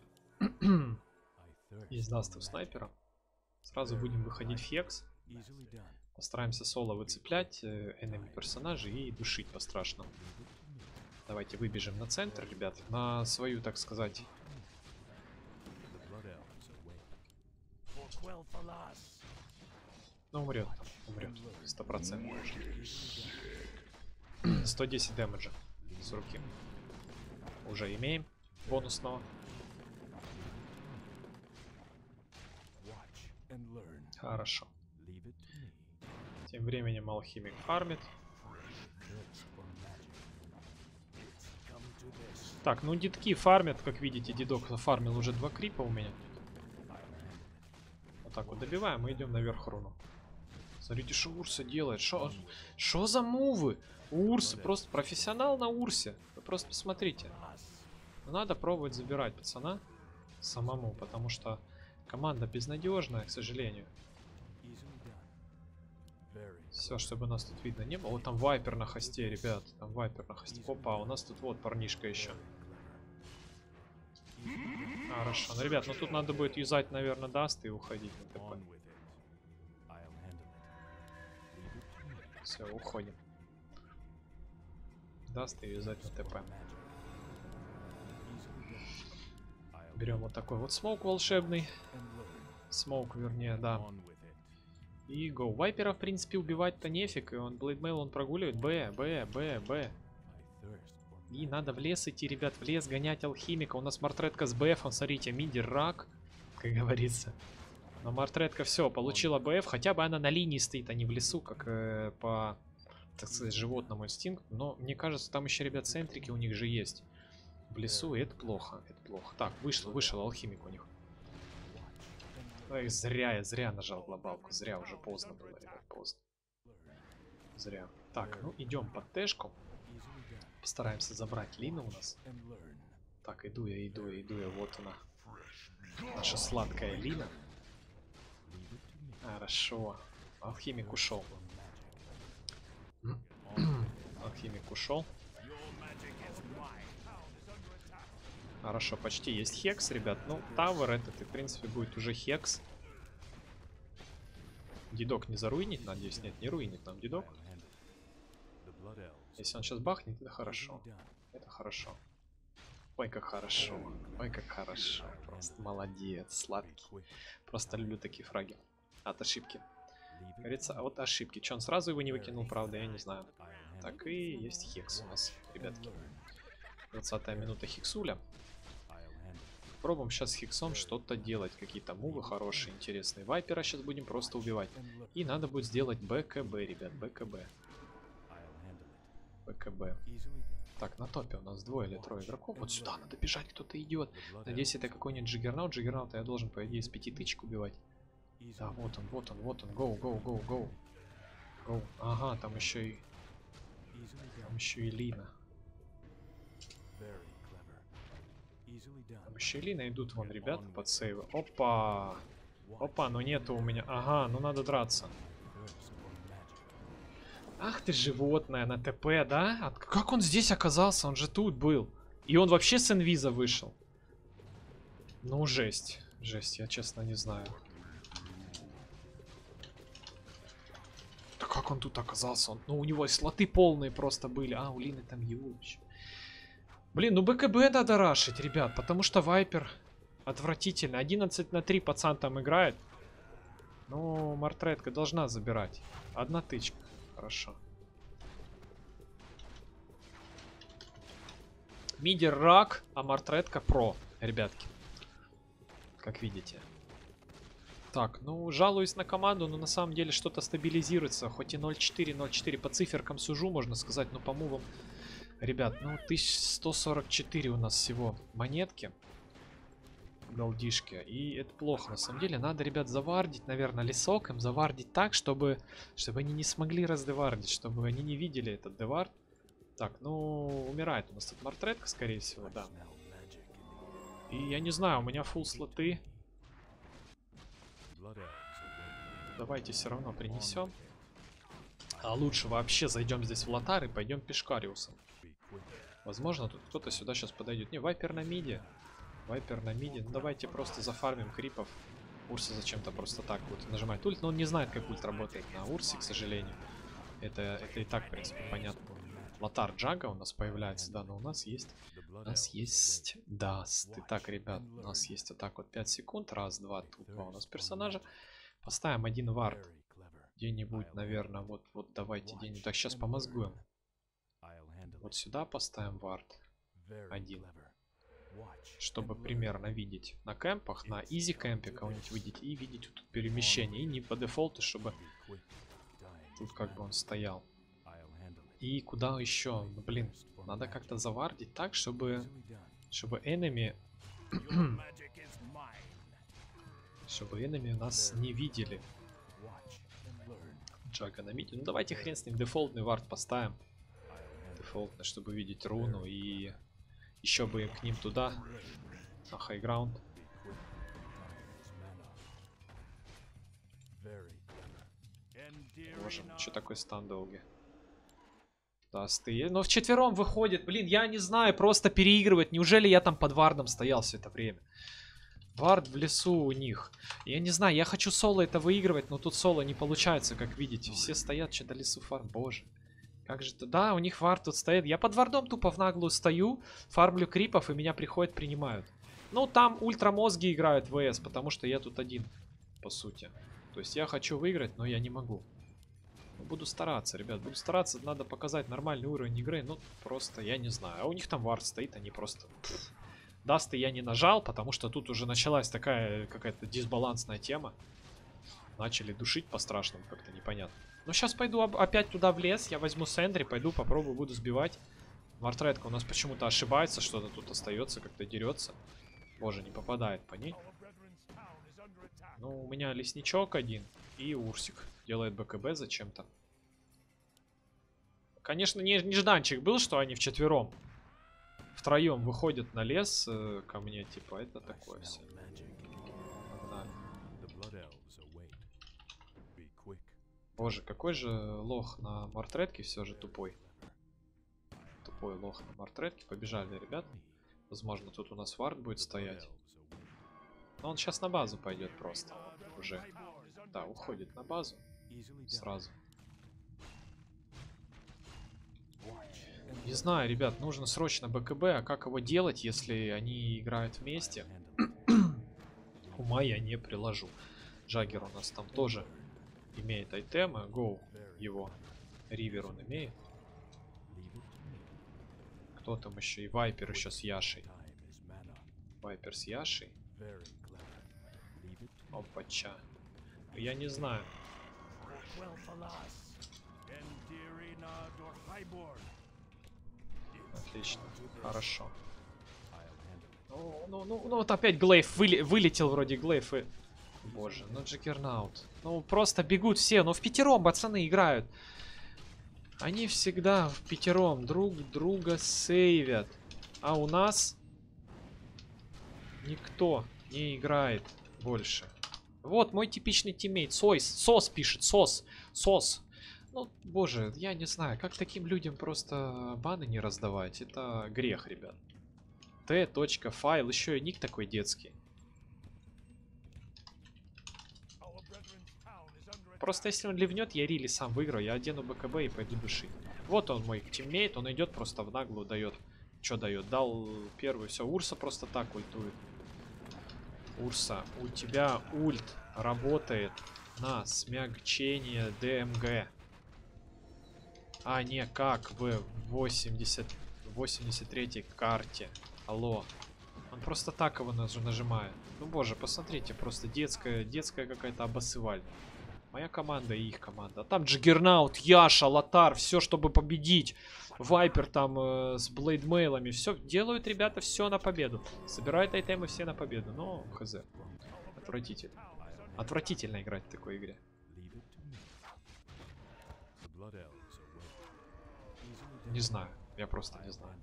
Есть даст у снайпера. Сразу будем выходить в хекс. Постараемся соло выцеплять энеми персонажей и душить по-страшному. Давайте выбежим на центр, ребят. На свою, так сказать... Ну, умрет, умрет. Сто процентов. сто десять дэмэджа с руки. Уже имеем бонусного. Хорошо. Тем временем алхимик фармит. Так, ну дедки фармят, как видите, дедок фармил уже два крипа у меня. Вот так вот добиваем и идем наверх руну. Смотрите, что Урса делает. Что за мувы? У Урсы просто профессионал на Урсе. Вы просто посмотрите. Надо пробовать забирать пацана самому, потому что команда безнадежная, к сожалению. Все, чтобы нас тут видно не было. Вот там вайпер на хосте, ребят. Там вайпер на хосте. Опа, у нас тут вот парнишка еще. Хорошо. Ну, ребят, ну тут надо будет юзать, наверное, даст и уходить на ТП. Все, уходим. Даст и юзать на ТП. Берем вот такой вот смоук волшебный. Смоук, вернее, да. И го. Вайпера, в принципе, убивать-то нефиг. И он блейдмейл, он прогуливает. Б, Б, Б, Б. И надо в лес идти, ребят, в лес гонять алхимика. У нас мартретка с БФом, смотрите, мидер рак, как говорится. Но мартретка все, получила БФ. Хотя бы она на линии стоит, а не в лесу, как э, по, так сказать, животному инстинкту. Но мне кажется, там еще, ребят, центрики у них же есть. В лесу, и это плохо, это плохо. Так, вышел, вышел алхимик у них. Ой, зря я, зря нажал глобалку. Зря, уже поздно было, ребят, поздно. Зря. Так, ну идем под тэшку. Постараемся забрать Лину у нас. Так, иду я, иду я, иду я. Вот она. Наша сладкая Лина. Хорошо. Алхимик ушел. Алхимик ушел. Хорошо, почти есть хекс, ребят. Ну, тавер этот, в принципе, будет уже хекс. Дедок не заруинит, надеюсь? Нет, не руинит нам дедок. Если он сейчас бахнет, это хорошо. Это хорошо. Ой, как хорошо. Ой, как хорошо. Просто молодец, сладкий. Просто люблю такие фраги. От ошибки. Говорится, а вот ошибки. Че, он сразу его не выкинул, правда, я не знаю. Так, и есть хекс у нас, ребятки. двадцатая минута хексуля. Пробуем сейчас с хексом что-то делать. Какие-то мувы хорошие, интересные. Вайпера сейчас будем просто убивать. И надо будет сделать БКБ, ребят, БКБ. БКБ. Так, на топе у нас двое или трое игроков. Вот сюда надо бежать, кто-то идет. Надеюсь, это какой-нибудь джиггернаут. Джиггернаута я должен, по идее, с пяти тычек убивать. Да, вот он, вот он, вот он. Гоу, гоу, гоу, гоу. Гоу. Ага, там еще и... Там еще и Лина. Там еще и Лина идут вон, ребята, под сейвы. Опа! Опа, ну нету у меня. Ага, ну надо драться. Ах ты животное на ТП, да? А как он здесь оказался? Он же тут был. И он вообще с инвиза вышел. Ну, жесть. Жесть, я честно не знаю. Да как он тут оказался? Он, ну, у него слоты полные просто были. А, у Лины там его еще. Блин, ну БКБ надо рашить, ребят. Потому что Вайпер отвратительно. одиннадцать на три пацан там играет. Ну, Мартретка должна забирать. Одна тычка. Хорошо. Мидер рак, а Мартретка про, ребятки. Как видите. Так, ну, жалуюсь на команду, но на самом деле что-то стабилизируется. Хоть и ноль четыре, ноль четыре по циферкам сужу, можно сказать, но по мувам. Ребят, ну, тысяча сто сорок четыре у нас всего монетки. Голдишки. И это плохо, на самом деле. Надо, ребят, завардить, наверное, лесок им. Завардить так, чтобы, чтобы они не смогли раздевардить. Чтобы они не видели этот девард. Так, ну, умирает у нас тут Мартретка, скорее всего, да. И я не знаю, у меня фулл слоты. Давайте все равно принесем. А лучше вообще зайдем здесь в лотар и пойдем пешкариусом. Возможно, тут кто-то сюда сейчас подойдет. Не, Вайпер на миде. Вайпер на миде. Ну, давайте просто зафармим крипов. Урса зачем-то просто так вот нажимает ульт. Но он не знает, как ульт работает на Урсе, к сожалению. Это, это и так, в принципе, понятно. Лотар Джага у нас появляется. Да, но у нас есть... У нас есть Даст. Итак, ребят, у нас есть вот так вот пять секунд. Раз, два, тут два у нас персонажа. Поставим один вард. Где-нибудь, наверное, вот, вот давайте где-нибудь. Так, сейчас помозгуем. Вот сюда поставим вард. Один. Чтобы примерно видеть на кемпах, на изи кемпе кого-нибудь видеть и видеть вот тут перемещение. И не по дефолту, чтобы тут как бы он стоял. И куда еще? Ну, блин, надо как-то завардить так, чтобы чтобы enemy чтобы enemy нас не видели. Джага на миде. Ну давайте хрен с ним, дефолтный вард поставим. Дефолтный, чтобы видеть руну. И еще бы к ним туда на хайграунд. Боже, что такой стан долгий? Дасты. Но вчетвером выходит. Блин, я не знаю, просто переигрывать. Неужели я там под вардом стоял все это время? Вард в лесу у них. Я не знаю, я хочу соло это выигрывать, но тут соло не получается, как видите. Все стоят, что-то лесу фарм. Боже. Как же это? Да, у них вард тут стоит. Я под вардом тупо в наглую стою, фармлю крипов, и меня приходят, принимают. Ну, там ультрамозги играют в ВС, потому что я тут один, по сути. То есть я хочу выиграть, но я не могу. Буду стараться, ребят, буду стараться. Надо показать нормальный уровень игры. Ну, просто, я не знаю. А у них там вард стоит, они просто... Дасты я не нажал, потому что тут уже началась такая какая-то дисбалансная тема. Начали душить по-страшному, как-то непонятно. Но сейчас пойду опять туда в лес. Я возьму Сэндри, пойду попробую, буду сбивать. Мартретка у нас почему-то ошибается, что-то тут остается, как-то дерется. Боже, не попадает по ней. Ну, у меня лесничок один и Урсик. Делает БКБ зачем-то. Конечно, не, нежданчик был, что они вчетвером. Втроем выходят на лес э, ко мне, типа, это такое все. Погнали. Боже, какой же лох на Мартретке все же тупой. Тупой лох на Мартретке. Побежали, ребят. Возможно, тут у нас вард будет стоять. Но он сейчас на базу пойдет просто. Уже. Да, уходит на базу. Сразу. Не знаю, ребят, нужно срочно БКБ. А как его делать, если они играют вместе? Ума я не приложу. Джаггер у нас там тоже имеет айтемы. Гоу его. Ривер он имеет. Кто там еще? И Вайпер еще с Яшей. Вайпер с Яшей. Опача. Я не знаю. Отлично. Хорошо. Ну, ну, ну, ну вот опять Глейв выли вылетел вроде Глейв и... Боже, ну Джаггернаут. Ну просто бегут все. Ну в пятером пацаны играют. Они всегда в пятером друг друга сейвят. А у нас никто не играет больше. Вот мой типичный тиммейт. Сойс. Сос пишет. Сос. Сос. Ну, боже, я не знаю, как таким людям просто баны не раздавать. Это грех, ребят. Т. Файл. Еще и ник такой детский. Просто если он ливнет, я рили сам выиграю. Я одену БКБ и пойду душить. Вот он мой тиммейт. Он идет просто в наглую, дает. Что дает? Дал первую. Все, Урса просто так ультует. Урса, у тебя ульт работает на смягчение ДМГ. А не как в восемьдесят, восемьдесят третьей карте. Алло. Он просто так его нажимает. Ну боже, посмотрите, просто детская, детская какая-то обоссывальня. Моя команда и их команда. Там Джаггернаут, Яша, Лотар, все, чтобы победить. Вайпер там э, с блейдмейлами. Все делают ребята, все на победу. Собирают айтемы все на победу. Но хз. Отвратительно. Отвратительно играть в такой игре. Не знаю. Я просто не знаю.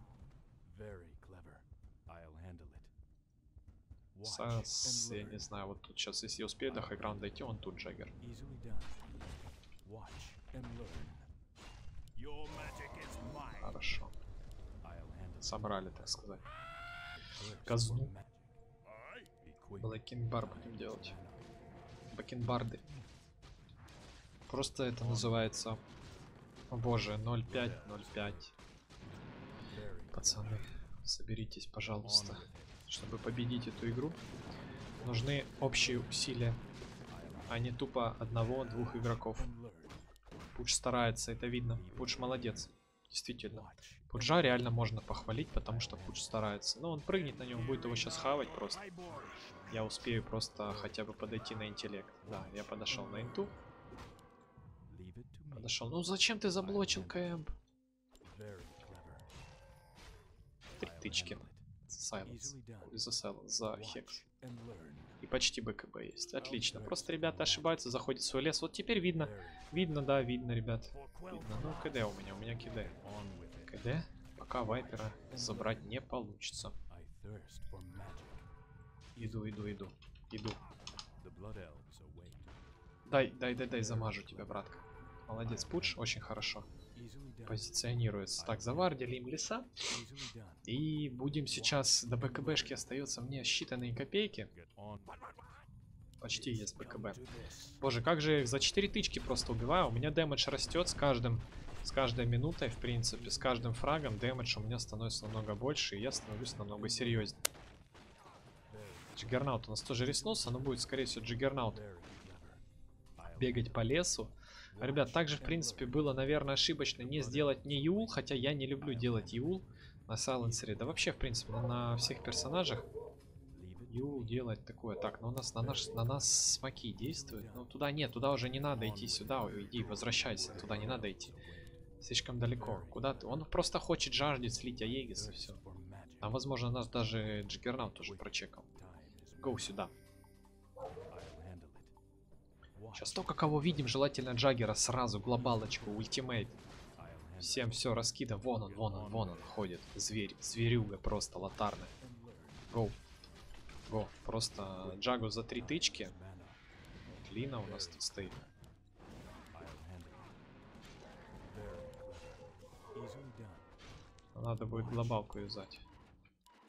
Сас, я не знаю, вот тут сейчас, если успею до хайграунд дойти, он тут Джаггер. Хорошо. Собрали, так сказать. Казну. Блэкинбар будем делать. Бакенбарды. Просто это называется... О боже, ноль пять, ноль пять. Пацаны, соберитесь, пожалуйста. Чтобы победить эту игру, нужны общие усилия, а не тупо одного-двух игроков. Пудж старается, это видно. Пудж молодец, действительно. Пуджа реально можно похвалить, потому что Пудж старается. Но он прыгнет на нем, будет его сейчас хавать просто. Я успею просто хотя бы подойти на интеллект. Да, я подошел на инту. Подошел. Ну зачем ты заблочил КМ? Три тычки. Сайленс. За Сайленс, за Хекс. И почти БКБ есть. Отлично. Просто ребята ошибаются, заходят в свой лес. Вот теперь видно. Видно, да, видно, ребят. Видно. Ну, КД у меня, у меня КД. КД. Пока Вайпера забрать не получится. Иду, иду, иду. Иду. Дай, дай, дай, дай, замажу тебя, братка. Молодец, Пудж, очень хорошо позиционируется. Так, завардили им леса. И будем сейчас... До БКБшки остается мне считанные копейки. Почти есть БКБ. Боже, как же их за четыре тычки просто убиваю. У меня дэмэдж растет с каждым... С каждой минутой, в принципе. С каждым фрагом дэмэдж у меня становится намного больше. И я становлюсь намного серьезнее. Джаггернаут у нас тоже реснулся. Но будет, скорее всего, Джаггернаут бегать по лесу. Ребят, также, в принципе, было, наверное, ошибочно не сделать не Юл, хотя я не люблю делать Юл на Сайленсере. Да вообще, в принципе, на всех персонажах Юл делать такое. Так, но у нас на, наш, на нас смоки действуют. Ну, туда нет, туда уже не надо идти, сюда иди, возвращайся, туда не надо идти. Слишком далеко. Куда ты? Он просто хочет, жаждет слить Аегис и все. Там, возможно, нас даже Джаггернаут тоже прочекал. Гоу сюда. Сейчас только кого видим, желательно Джаггера сразу, глобалочку, ультимейт. Всем все раскидано. Вон он, вон он, вон он ходит. Зверь, зверюга просто лотарная. Гоу. Го. Просто Джагу за три тычки. Лина у нас тут стоит. Надо будет глобалку юзать.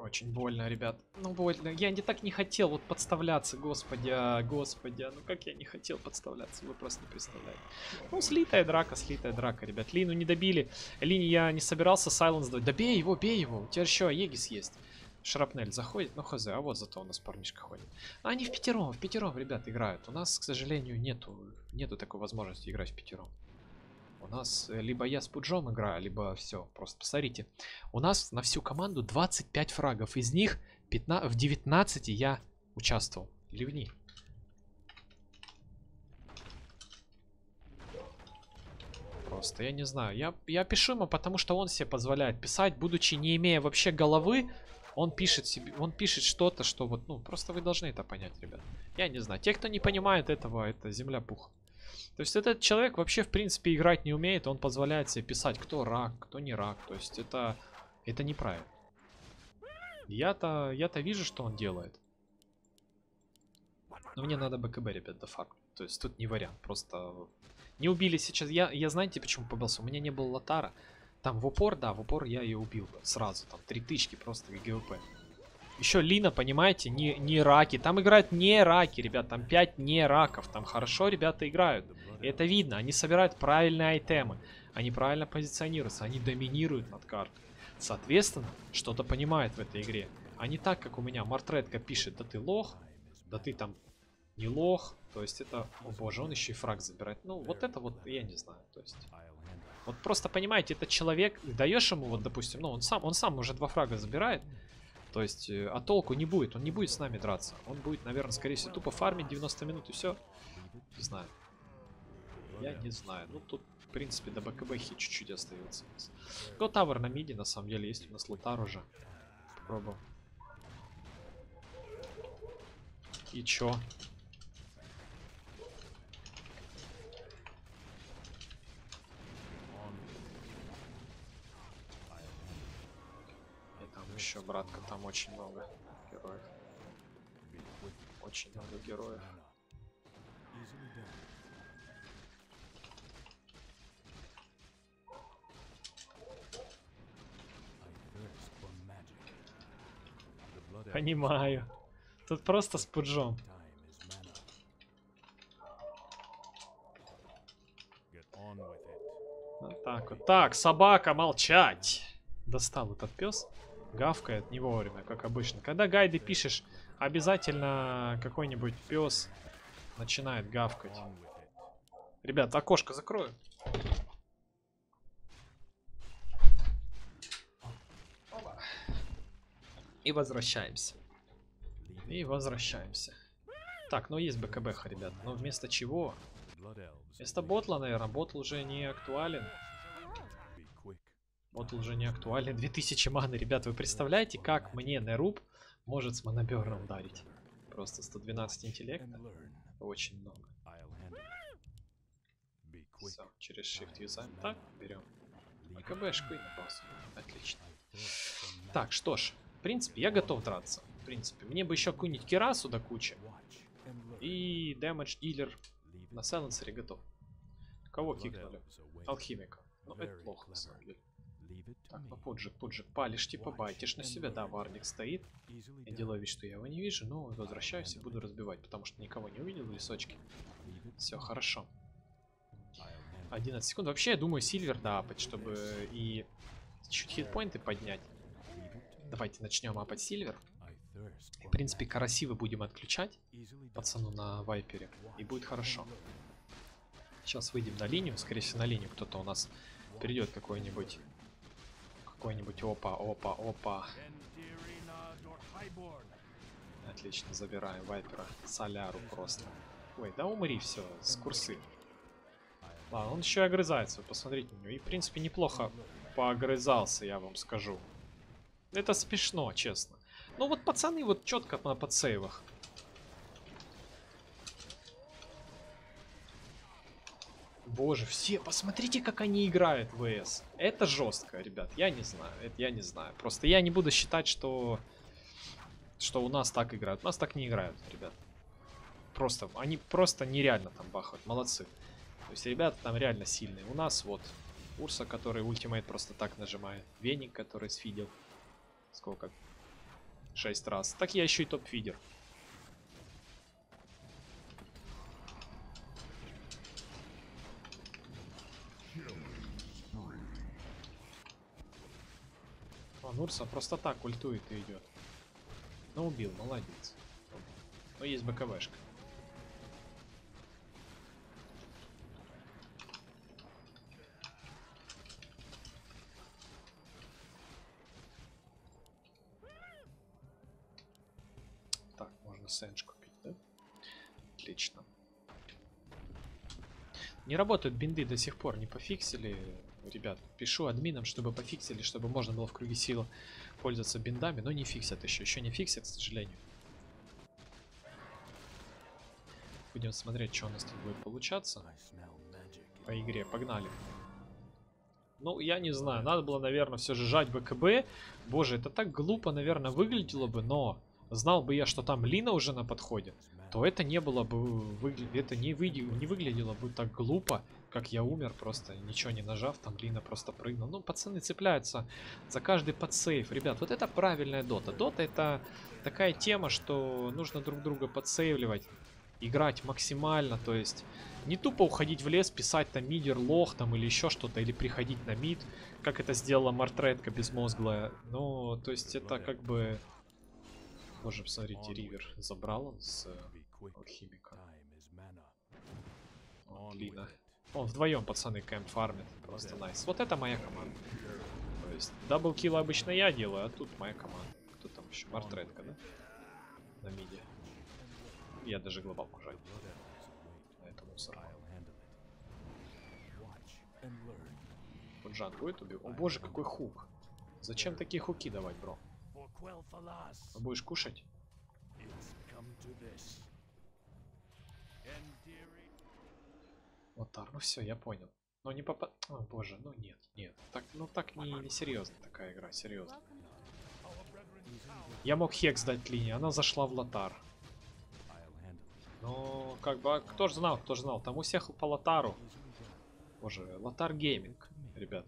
Очень больно, ребят. Ну, больно. Я не так не хотел вот подставляться, господи, а, господи. а, Ну, как я не хотел подставляться, вы просто не представляете. Ну, слитая драка, слитая драка, ребят. Лину не добили. Лине я не собирался сайленс давать. Да бей его, бей его. У тебя еще Аегис есть. Шрапнель заходит, ну хз, а вот зато у нас парнишка ходит. А они в пятером, в пятером, ребят, играют. У нас, к сожалению, нету, нету такой возможности играть в пятером. У нас либо я с Пуджом играю, либо все. Просто посмотрите. У нас на всю команду двадцать пять фрагов. Из них пятнадцать, в девятнадцати я участвовал. Ливни. Просто я не знаю. Я, я пишу ему, потому что он себе позволяет писать, будучи не имея вообще головы. Он пишет себе, он пишет что-то, что вот, ну, просто вы должны это понять, ребят. Я не знаю. Те, кто не понимает этого, это земля пух. То есть этот человек вообще, в принципе, играть не умеет. Он позволяет себе писать, кто рак, кто не рак. То есть это, это неправильно. Я-то я-то вижу, что он делает. Но мне надо БКБ, ребят, де факто. То есть тут не вариант. Просто не убили сейчас. Я, я знаете, почему побился? У меня не было Лотара. Там в упор, да, в упор я ее убил сразу. Там три тычки просто ГВП. Еще Лина, понимаете, не, не раки. Там играют не раки, ребят. Там пять не раков. Там хорошо ребята играют. И это видно. Они собирают правильные айтемы. Они правильно позиционируются. Они доминируют над картой. Соответственно, что-то понимают в этой игре. А не так, как у меня. Мартредка пишет, да ты лох. Да ты там не лох. То есть это... О боже, он еще и фраг забирает. Ну, вот это вот, я не знаю. То есть... Вот просто понимаете, этот человек, даешь ему, вот, допустим, ну, он сам, он сам уже два фрага забирает. То есть, э, а толку не будет. Он не будет с нами драться. Он будет, наверное, скорее всего, тупо фармить девяносто минут и все. Не знаю. Я не знаю. Ну, тут, в принципе, до БКБхи чуть-чуть остается. Го тавер на миде, на самом деле, есть у нас Лотар уже. Попробуем. И чё? И там еще, братка, там очень много героев. Очень много героев. Понимаю. Тут просто с пуджом. Вот так вот. Так, собака, молчать. Достал этот пес. Гавкает не вовремя, как обычно. Когда гайды пишешь, обязательно какой-нибудь пес начинает гавкать. Ребят, окошко закрою. И возвращаемся. И возвращаемся. Так, ну есть БКБХ, ребят. Но вместо чего? Вместо ботла, наверное. Ботл уже не актуален. Ботл уже не актуален. две тысячи маны, ребят. Вы представляете, как мне Неруб может с моноберном ударить? Просто сто двенадцать интеллекта. Очень много. Все, через shift юзаем. Так, берем. БКБшку и на паузу. Отлично. Так, что ж. В принципе, я готов драться. В принципе, мне бы еще какую-нибудь Кирасу до кучи. И Damage Dealer на сайленсере готов. Кого кикнули? Алхимика. Ну, это плохо, на самом деле. Так, ну, Пуджик, Пуджик, палишь, типа, байтишь на себя. Да, Варник стоит. Я делаю вид, что я его не вижу, но возвращаюсь и буду разбивать, потому что никого не увидел в лесочке. Все, хорошо. одиннадцать секунд. Вообще, я думаю, Сильвер дапать, чтобы и чуть хитпоинты поднять. Давайте начнем апать Сильвер. В принципе, карасивы будем отключать пацану на вайпере. И будет хорошо. Сейчас выйдем на линию. Скорее всего, на линию кто-то у нас придет какой-нибудь. Какой-нибудь опа, опа, опа. Отлично, забираем вайпера. Соляру просто. Ой, да умри, все, с курсы. Ладно, он еще и огрызается, вы посмотрите на него. И, в принципе, неплохо поогрызался, я вам скажу. Это смешно, честно. Ну вот пацаны вот четко на подсейвах. Боже, все, посмотрите, как они играют в ВС. Это жестко, ребят, я не знаю, это я не знаю. Просто я не буду считать, что, что у нас так играют. У нас так не играют, ребят. Просто, они просто нереально там бахают, молодцы. То есть ребята там реально сильные. У нас вот Урса, который ультимейт просто так нажимает. Веник, который сфидел. Сколько? шесть раз. Так я еще и топ-фидер. О, Нурса просто так ультует и идет. Ну, убил, молодец. Но есть БКВшка. Так, можно сэндж купить, да? Отлично. Не работают бинды до сих пор, не пофиксили. Ребят, пишу админам, чтобы пофиксили, чтобы можно было в круге силы пользоваться биндами, но не фиксят еще. Еще не фиксят, к сожалению. Будем смотреть, что у нас тут будет получаться по игре. Погнали. Ну, я не знаю. Надо было, наверное, все же жать БКБ. Боже, это так глупо, наверное, выглядело бы, но знал бы я, что там Лина уже на подходе, то это не было бы... Выгля... Это не, вы... не выглядело бы так глупо, как я умер, просто ничего не нажав, там Лина просто прыгнул. Ну, пацаны цепляются за каждый подсейв. Ребят, вот это правильная дота. Дота это такая тема, что нужно друг друга подсейвливать. Играть максимально, то есть не тупо уходить в лес, писать там мидер, лох там или еще что-то, или приходить на мид, как это сделала Мартретка безмозглая. Ну, то есть это как бы... Боже, посмотрите, Ривер забрал он с алхимика. Вот, Лина. Он вдвоем, пацаны, кэмп фармит. Просто найс. Вот это моя команда. То есть даблкилл обычно я делаю, а тут моя команда. Кто там еще? Мартретка, да? На миде. Я даже глобалку жаль. На эту мусорку. Вот Жан будет убил. О боже, какой хук. Зачем такие хуки давать, бро? А будешь кушать? Лотар, ну все, я понял. Но не попа... О боже, ну нет, нет. Так, ну так не, не серьезно такая игра, серьезно. Я мог хекс дать Лине, она зашла в Лотар. Ну, как бы, а кто ж знал, кто ж знал. Там у всех по Лотару. Боже, Лотар гейминг, ребят.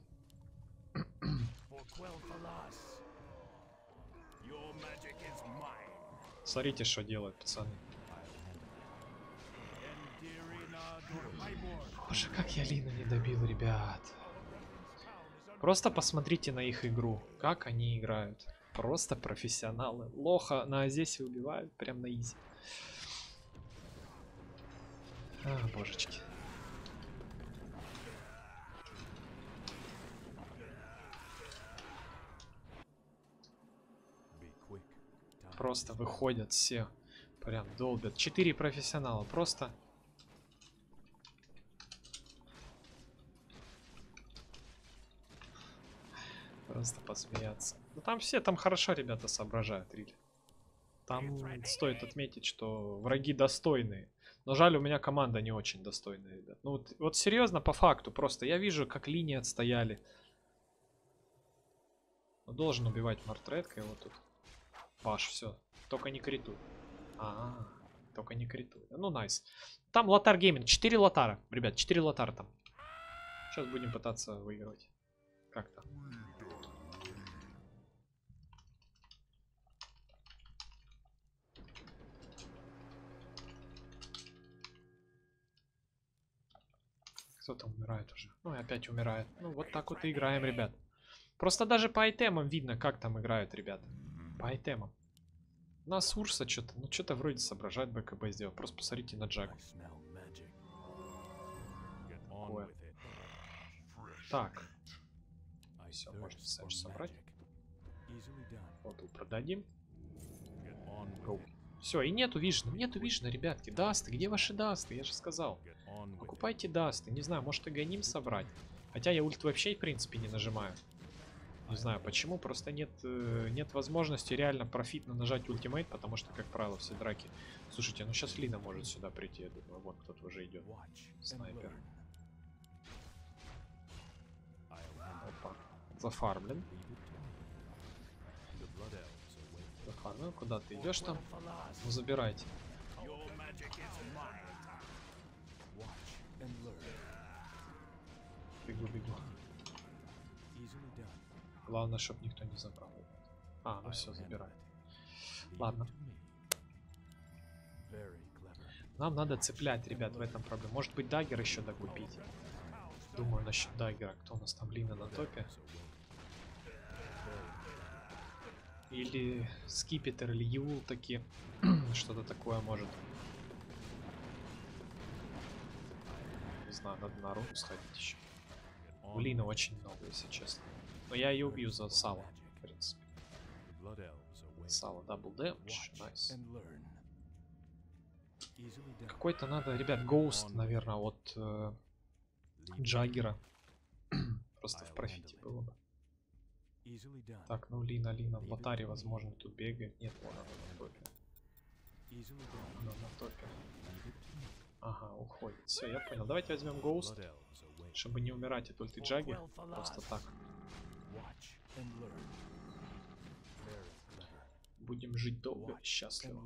Смотрите, что делают пацаны. Боже, как я Лину не добил, ребят. Просто посмотрите на их игру. Как они играют. Просто профессионалы. Лоха на Азесе убивают. Прям на изи. А, божечки. Просто выходят все. Прям долбят. Четыре профессионала. Просто... Просто посмеяться. Ну там все, там хорошо ребята соображают, Рили. Там стоит отметить, что враги достойные. Но жаль, у меня команда не очень достойная, ребят. Ну вот, вот серьезно, по факту, просто я вижу, как линии отстояли. Но должен убивать Мартретка его тут. Паш, все. Только не криту. А, -а, -а только не криту. Ну, найс. Там Лотар Гейминг. четыре Лотара. Ребят, четыре Лотара там. Сейчас будем пытаться выигрывать. Как-то. Кто-то умирает уже. Ну и опять умирает. Ну вот так вот и играем, ребят. Просто даже по айтемам видно, как там играют, ребята. По айтемам. У нас Урса что-то, ну что-то вроде соображает, БКБ сделал. Просто посмотрите на Джагу. Такое. Так. Все, можно сэндж собрать. Вот тут продадим. Все, и нету вижена, нету вижена, ребятки. Дасты, где ваши дасты? Я же сказал. Покупайте дасты. Не знаю, может и гоним собрать. Хотя я ульт вообще, в принципе, не нажимаю. Не знаю почему, просто нет, э, нет возможности реально профитно нажать ультимейт, потому что, как правило, все драки... Слушайте, ну сейчас Лина может сюда прийти, я думаю. Вон кто-то уже идет. Снайпер. Опа. Зафармлен. Зафармлен. Куда ты идешь там? Ну забирайте. Бегу, бегу. Главное, чтобы никто не забрал. А, ну все, забирай. Ладно. Нам надо цеплять, ребят, в этом проблема. Может быть, даггер еще докупить. Думаю насчет даггера. Кто у нас там? Лина на топе. Или скипетр, или Юл таки. Что-то такое может. Не знаю, надо на руку сходить еще. У Лины очень много, если честно. Но я ее убью за сало, в принципе. Сало, дабл дэмэдж, найс. Какой-то надо, ребят, гоуст, наверное, от э, Джаггера. Просто в профите было бы. Так, ну Лина, Лина в лотаре, возможно, тут бегает. Нет, вон она на топе. Она на топе. Ага, уходит. Все, я понял. Давайте возьмем гоуст, чтобы не умирать от ульты Джаги. Просто так. Будем жить долго и счастливо.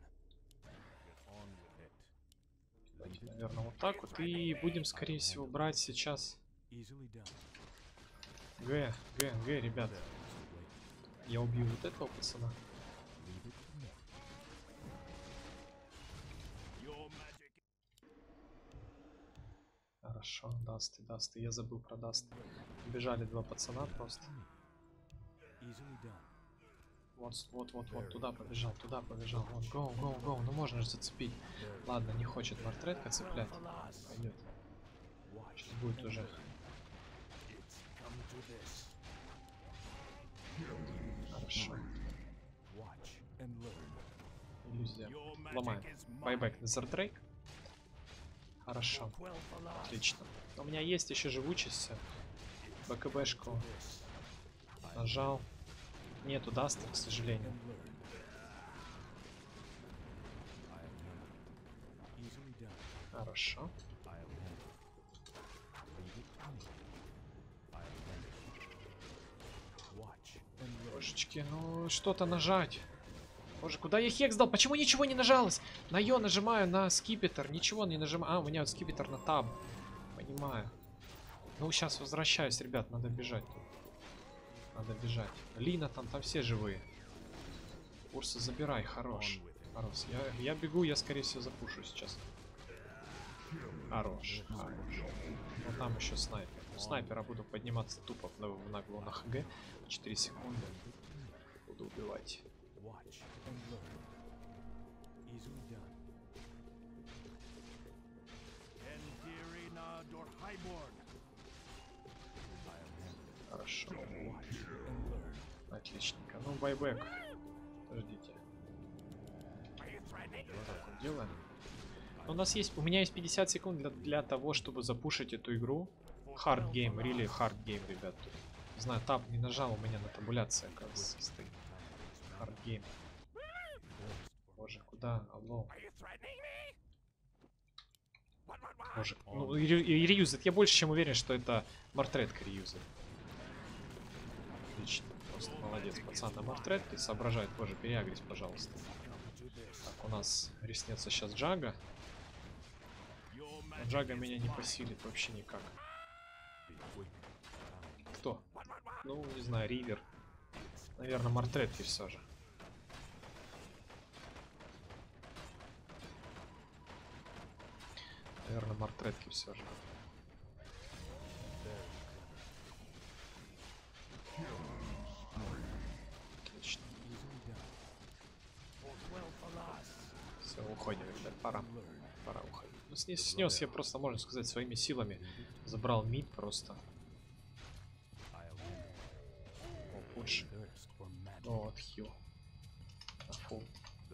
Давайте, наверное, вот так вот. И будем, скорее всего, брать сейчас... Г, Г, Г, ребят. Я убью вот этого пацана. Хорошо, дасты, дасты. Я забыл про дасты. Бежали два пацана просто. Вот, вот, вот, вот, туда побежал, туда побежал. Вот, гоу, гоу, гоу. Ну можно же зацепить. Ладно, не хочет мартретка цеплять. Пойдет. Сейчас будет уже. Хорошо. Иллюзия. Ломаем. Байбек на Зардрейк. Хорошо. Отлично. У меня есть еще живучесть. БКБшку нажал. Нету даста, к сожалению. Хорошо. Божечки, ну что-то нажать. Боже, куда я хекс дал? Почему ничего не нажалось? На Ё нажимаю, на скипетр. Ничего не нажимаю. А, у меня вот скипетр на таб. Понимаю. Ну, сейчас возвращаюсь, ребят. Надо бежать тут. Надо бежать. Лина там, там все живые. Урса, забирай, хорош. Хорош. Я, я бегу, я, скорее всего, запушу сейчас. Хорош. Хорош. Ну, там еще снайпер. У снайпера буду подниматься тупо на, на, на ХГ. четыре секунды. Буду убивать. Хорошо. Отличненько. Ну, байбек. Подождите. Вот так вот делаем. У нас есть, у меня есть пятьдесят секунд для, для того, чтобы запушить эту игру. Hard game, really hard game, ребят. Не знаю, таб не нажал, у меня на табуляция, кажется, стоит. Hard game. Боже, куда? Алло. Боже, ну и, и реюзит. Я больше чем уверен, что это мартретка реюзит. Отлично. Просто молодец, пацан на мартретке. Соображает. Боже, переагрись, пожалуйста. Так, у нас реснется сейчас Джага. Но Джага меня не посилит вообще никак. Кто? Ну, не знаю, Ривер. Наверное, мартретки все же. Наверное, мартретки все же. Отлично. Все, уходим, ребят, пора. Пора уходить. Ну, снес, снес я просто, можно сказать, своими силами. Забрал мид просто. О, пуш. О, от хил. На фул.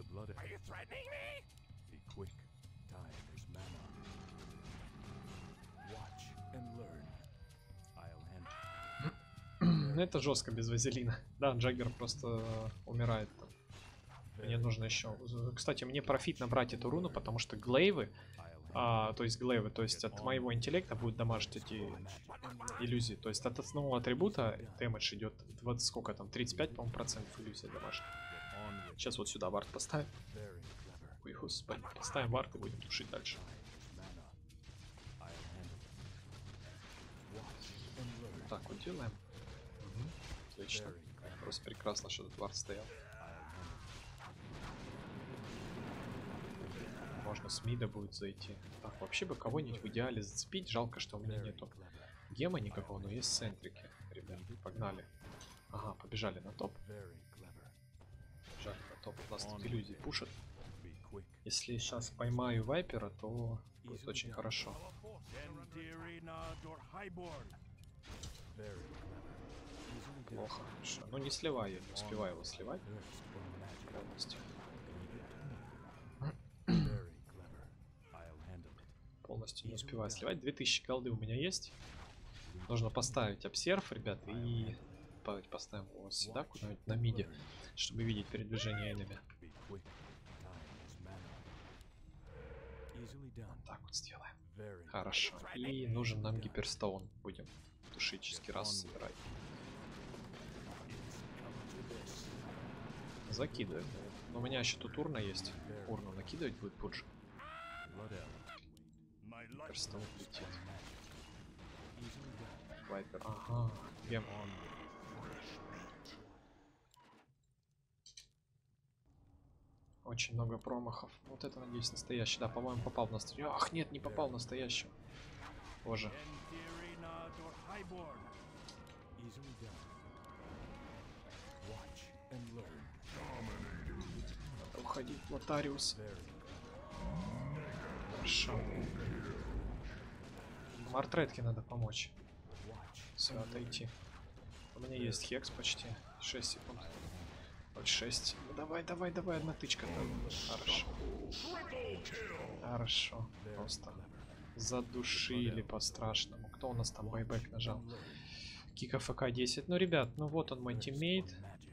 Это жестко без вазелина. Да, Джаггер просто умирает там. Мне нужно еще. Кстати, мне профит набрать эту руну, потому что глейвы, а, то есть глейвы, то есть от моего интеллекта будут дамажить эти иллюзии. То есть от основного атрибута дэмэдж идет двадцать, сколько там, тридцать пять, по-моему, процентов иллюзия дамажит. Сейчас вот сюда вард поставим. Ой, господи, поставим вард и будем тушить дальше. Так вот делаем. Угу. Отлично. Просто прекрасно, что тут вард стоял. можно с мида будет зайти. Так, вообще бы кого-нибудь в идеале зацепить. Жалко, что у меня нету гема никакого, но есть центрики. Ребят, погнали. Ага, побежали на топ. Побежали на топ. У нас тут иллюзии пушат. Если сейчас поймаю вайпера, то будет очень хорошо. Плохо. Хорошо. Ну не сливаю, я не успеваю его сливать полностью. Полностью не успеваю сливать. две тысячи голды у меня есть. Нужно поставить обсерв, ребят, и поставим вот сюда, куда-нибудь на миде, чтобы видеть передвижение энеми. Вот так вот сделаем. Хорошо. И нужен нам гиперстоун. Будем тушический раз собирать. Закидываем. Но у меня еще тут урна есть. Урну накидывать будет пудж. Гиперстоун летит. Вайпер. Ага. Гем. Очень много промахов. Вот это, надеюсь, настоящий. Да, по-моему, попал в настоящий. Ах, нет, не попал в настоящего. Боже. Надо уходить, Лотариус. Хорошо. Мартретке надо помочь. Все, отойти. У меня есть хекс почти. шесть секунд. шесть. Давай, давай, давай, одна тычка. Хорошо. Хорошо. Просто задушили по-страшному. Кто у нас там байбек нажал? Кика ФК десять. Ну, ребят, ну вот он мой тиммейт.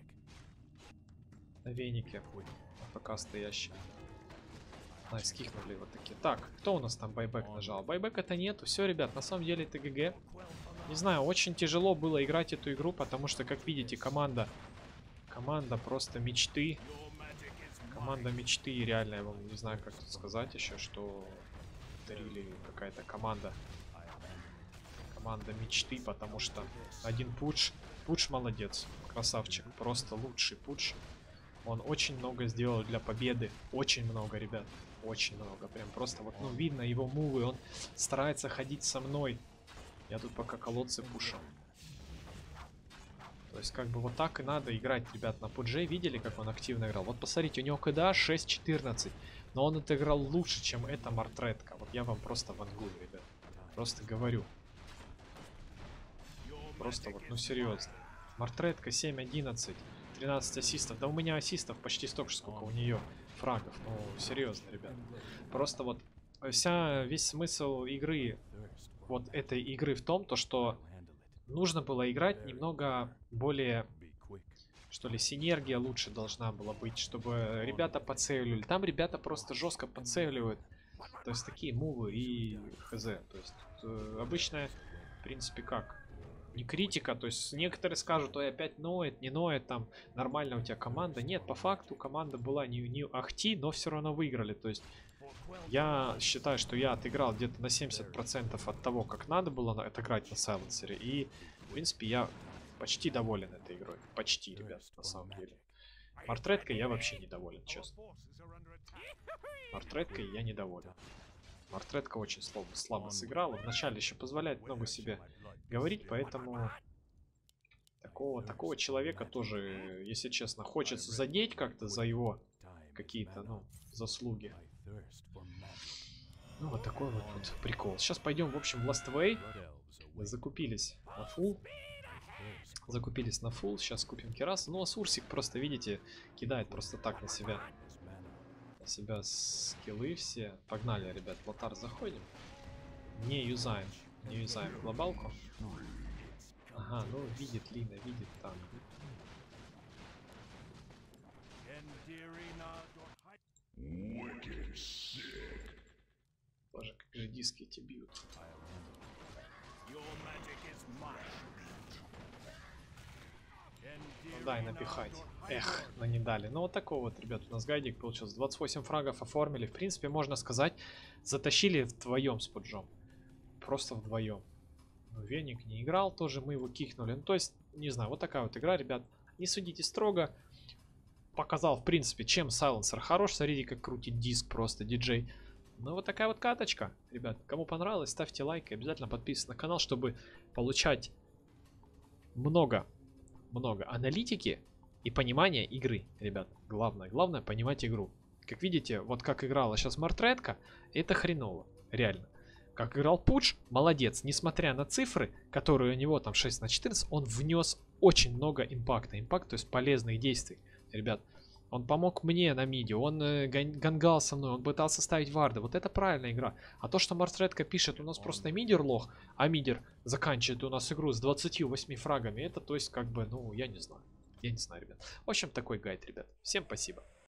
На венике. АФК стоящий. Найс, кикнули вот такие. Так, кто у нас там байбек нажал? Байбек это нету. Все, ребят, на самом деле это ГГ. Не знаю, очень тяжело было играть эту игру, потому что, как видите, команда... Команда просто мечты. Команда мечты, реально, я вам не знаю, как тут сказать еще, что дарили какая-то команда. Команда мечты, потому что один пудж. Пудж молодец, красавчик, просто лучший пудж. Он очень много сделал для победы, очень много, ребят, очень много. Прям просто вот, ну, видно его мувы, он старается ходить со мной. Я тут пока колодцы пушу. То есть, как бы вот так и надо играть, ребят, на пудже. Видели, как он активно играл? Вот посмотрите, у него КДА шесть четырнадцать. Но он отыграл лучше, чем эта Мартретка. Вот я вам просто вангую, ребят. Просто говорю. Просто вот, ну серьезно. Мартретка семь одиннадцать. тринадцать ассистов. Да у меня ассистов почти столько же, сколько у нее фрагов. Ну, серьезно, ребят. Просто вот вся, весь смысл игры, вот этой игры в том, то что... Нужно было играть немного более, что ли, синергия лучше должна была быть, чтобы ребята подсейвливали. Там ребята просто жестко подсейвливают. То есть такие мувы и хз. То есть э, обычная, в принципе, как? Не критика, то есть некоторые скажут, ой, опять ноет, не ноет, там нормально у тебя команда. Нет, по факту команда была не, не ахти, но все равно выиграли. То есть я считаю, что я отыграл где-то на семьдесят процентов от того, как надо было отыграть на сайленсере. И, в принципе, я почти доволен этой игрой. Почти, ребят, на самом деле. Мартреткой я вообще недоволен, честно. Мартреткой я недоволен. Мартретка очень слабо, слабо сыграла. Вначале еще позволяет много себе говорить, поэтому такого, такого человека тоже, если честно, хочется задеть как-то за его какие-то, ну, заслуги. Ну, вот такой вот, вот прикол. Сейчас пойдем, в общем, в Last Way. Мы закупились на фул. Закупились на фул. Сейчас купим Керас. Ну, а Сурсик просто, видите, кидает просто так на себя. На себя скиллы все. Погнали, ребят, в Лотар заходим. Не юзаем. Не юзаем глобалку. Ага, ну, видит Лина, видит там. Боже, как же диски эти бьют. Ну дай напихать. Эх, но не дали. Ну вот такой вот, ребят, у нас гайдик получился. двадцать восемь фрагов оформили. В принципе, можно сказать, затащили вдвоем с пуджом. Просто вдвоем. Ну, Веник не играл тоже, мы его кикнули. Ну, то есть, не знаю, вот такая вот игра, ребят. Не судите строго. Показал, в принципе, чем сайленсер хорош. Смотрите, как крутит диск просто диджей. Ну вот такая вот каточка, ребят. Кому понравилось, ставьте лайк и обязательно подписывайтесь на канал, чтобы получать много, много аналитики и понимания игры, ребят. Главное, главное понимать игру. Как видите, вот как играла сейчас Мартредка, это хреново, реально. Как играл Пудж, молодец. Несмотря на цифры, которые у него там шесть на четырнадцать, он внес очень много импакта. Импакт, то есть полезных действий, ребят. Он помог мне на миде, он э, гангал со мной, он пытался ставить варды. Вот это правильная игра. А то, что Мартредка пишет, у нас просто мидер лох, а мидер заканчивает у нас игру с двадцатью восьми фрагами, это, то есть, как бы, ну, я не знаю. Я не знаю, ребят. В общем, такой гайд, ребят. Всем спасибо.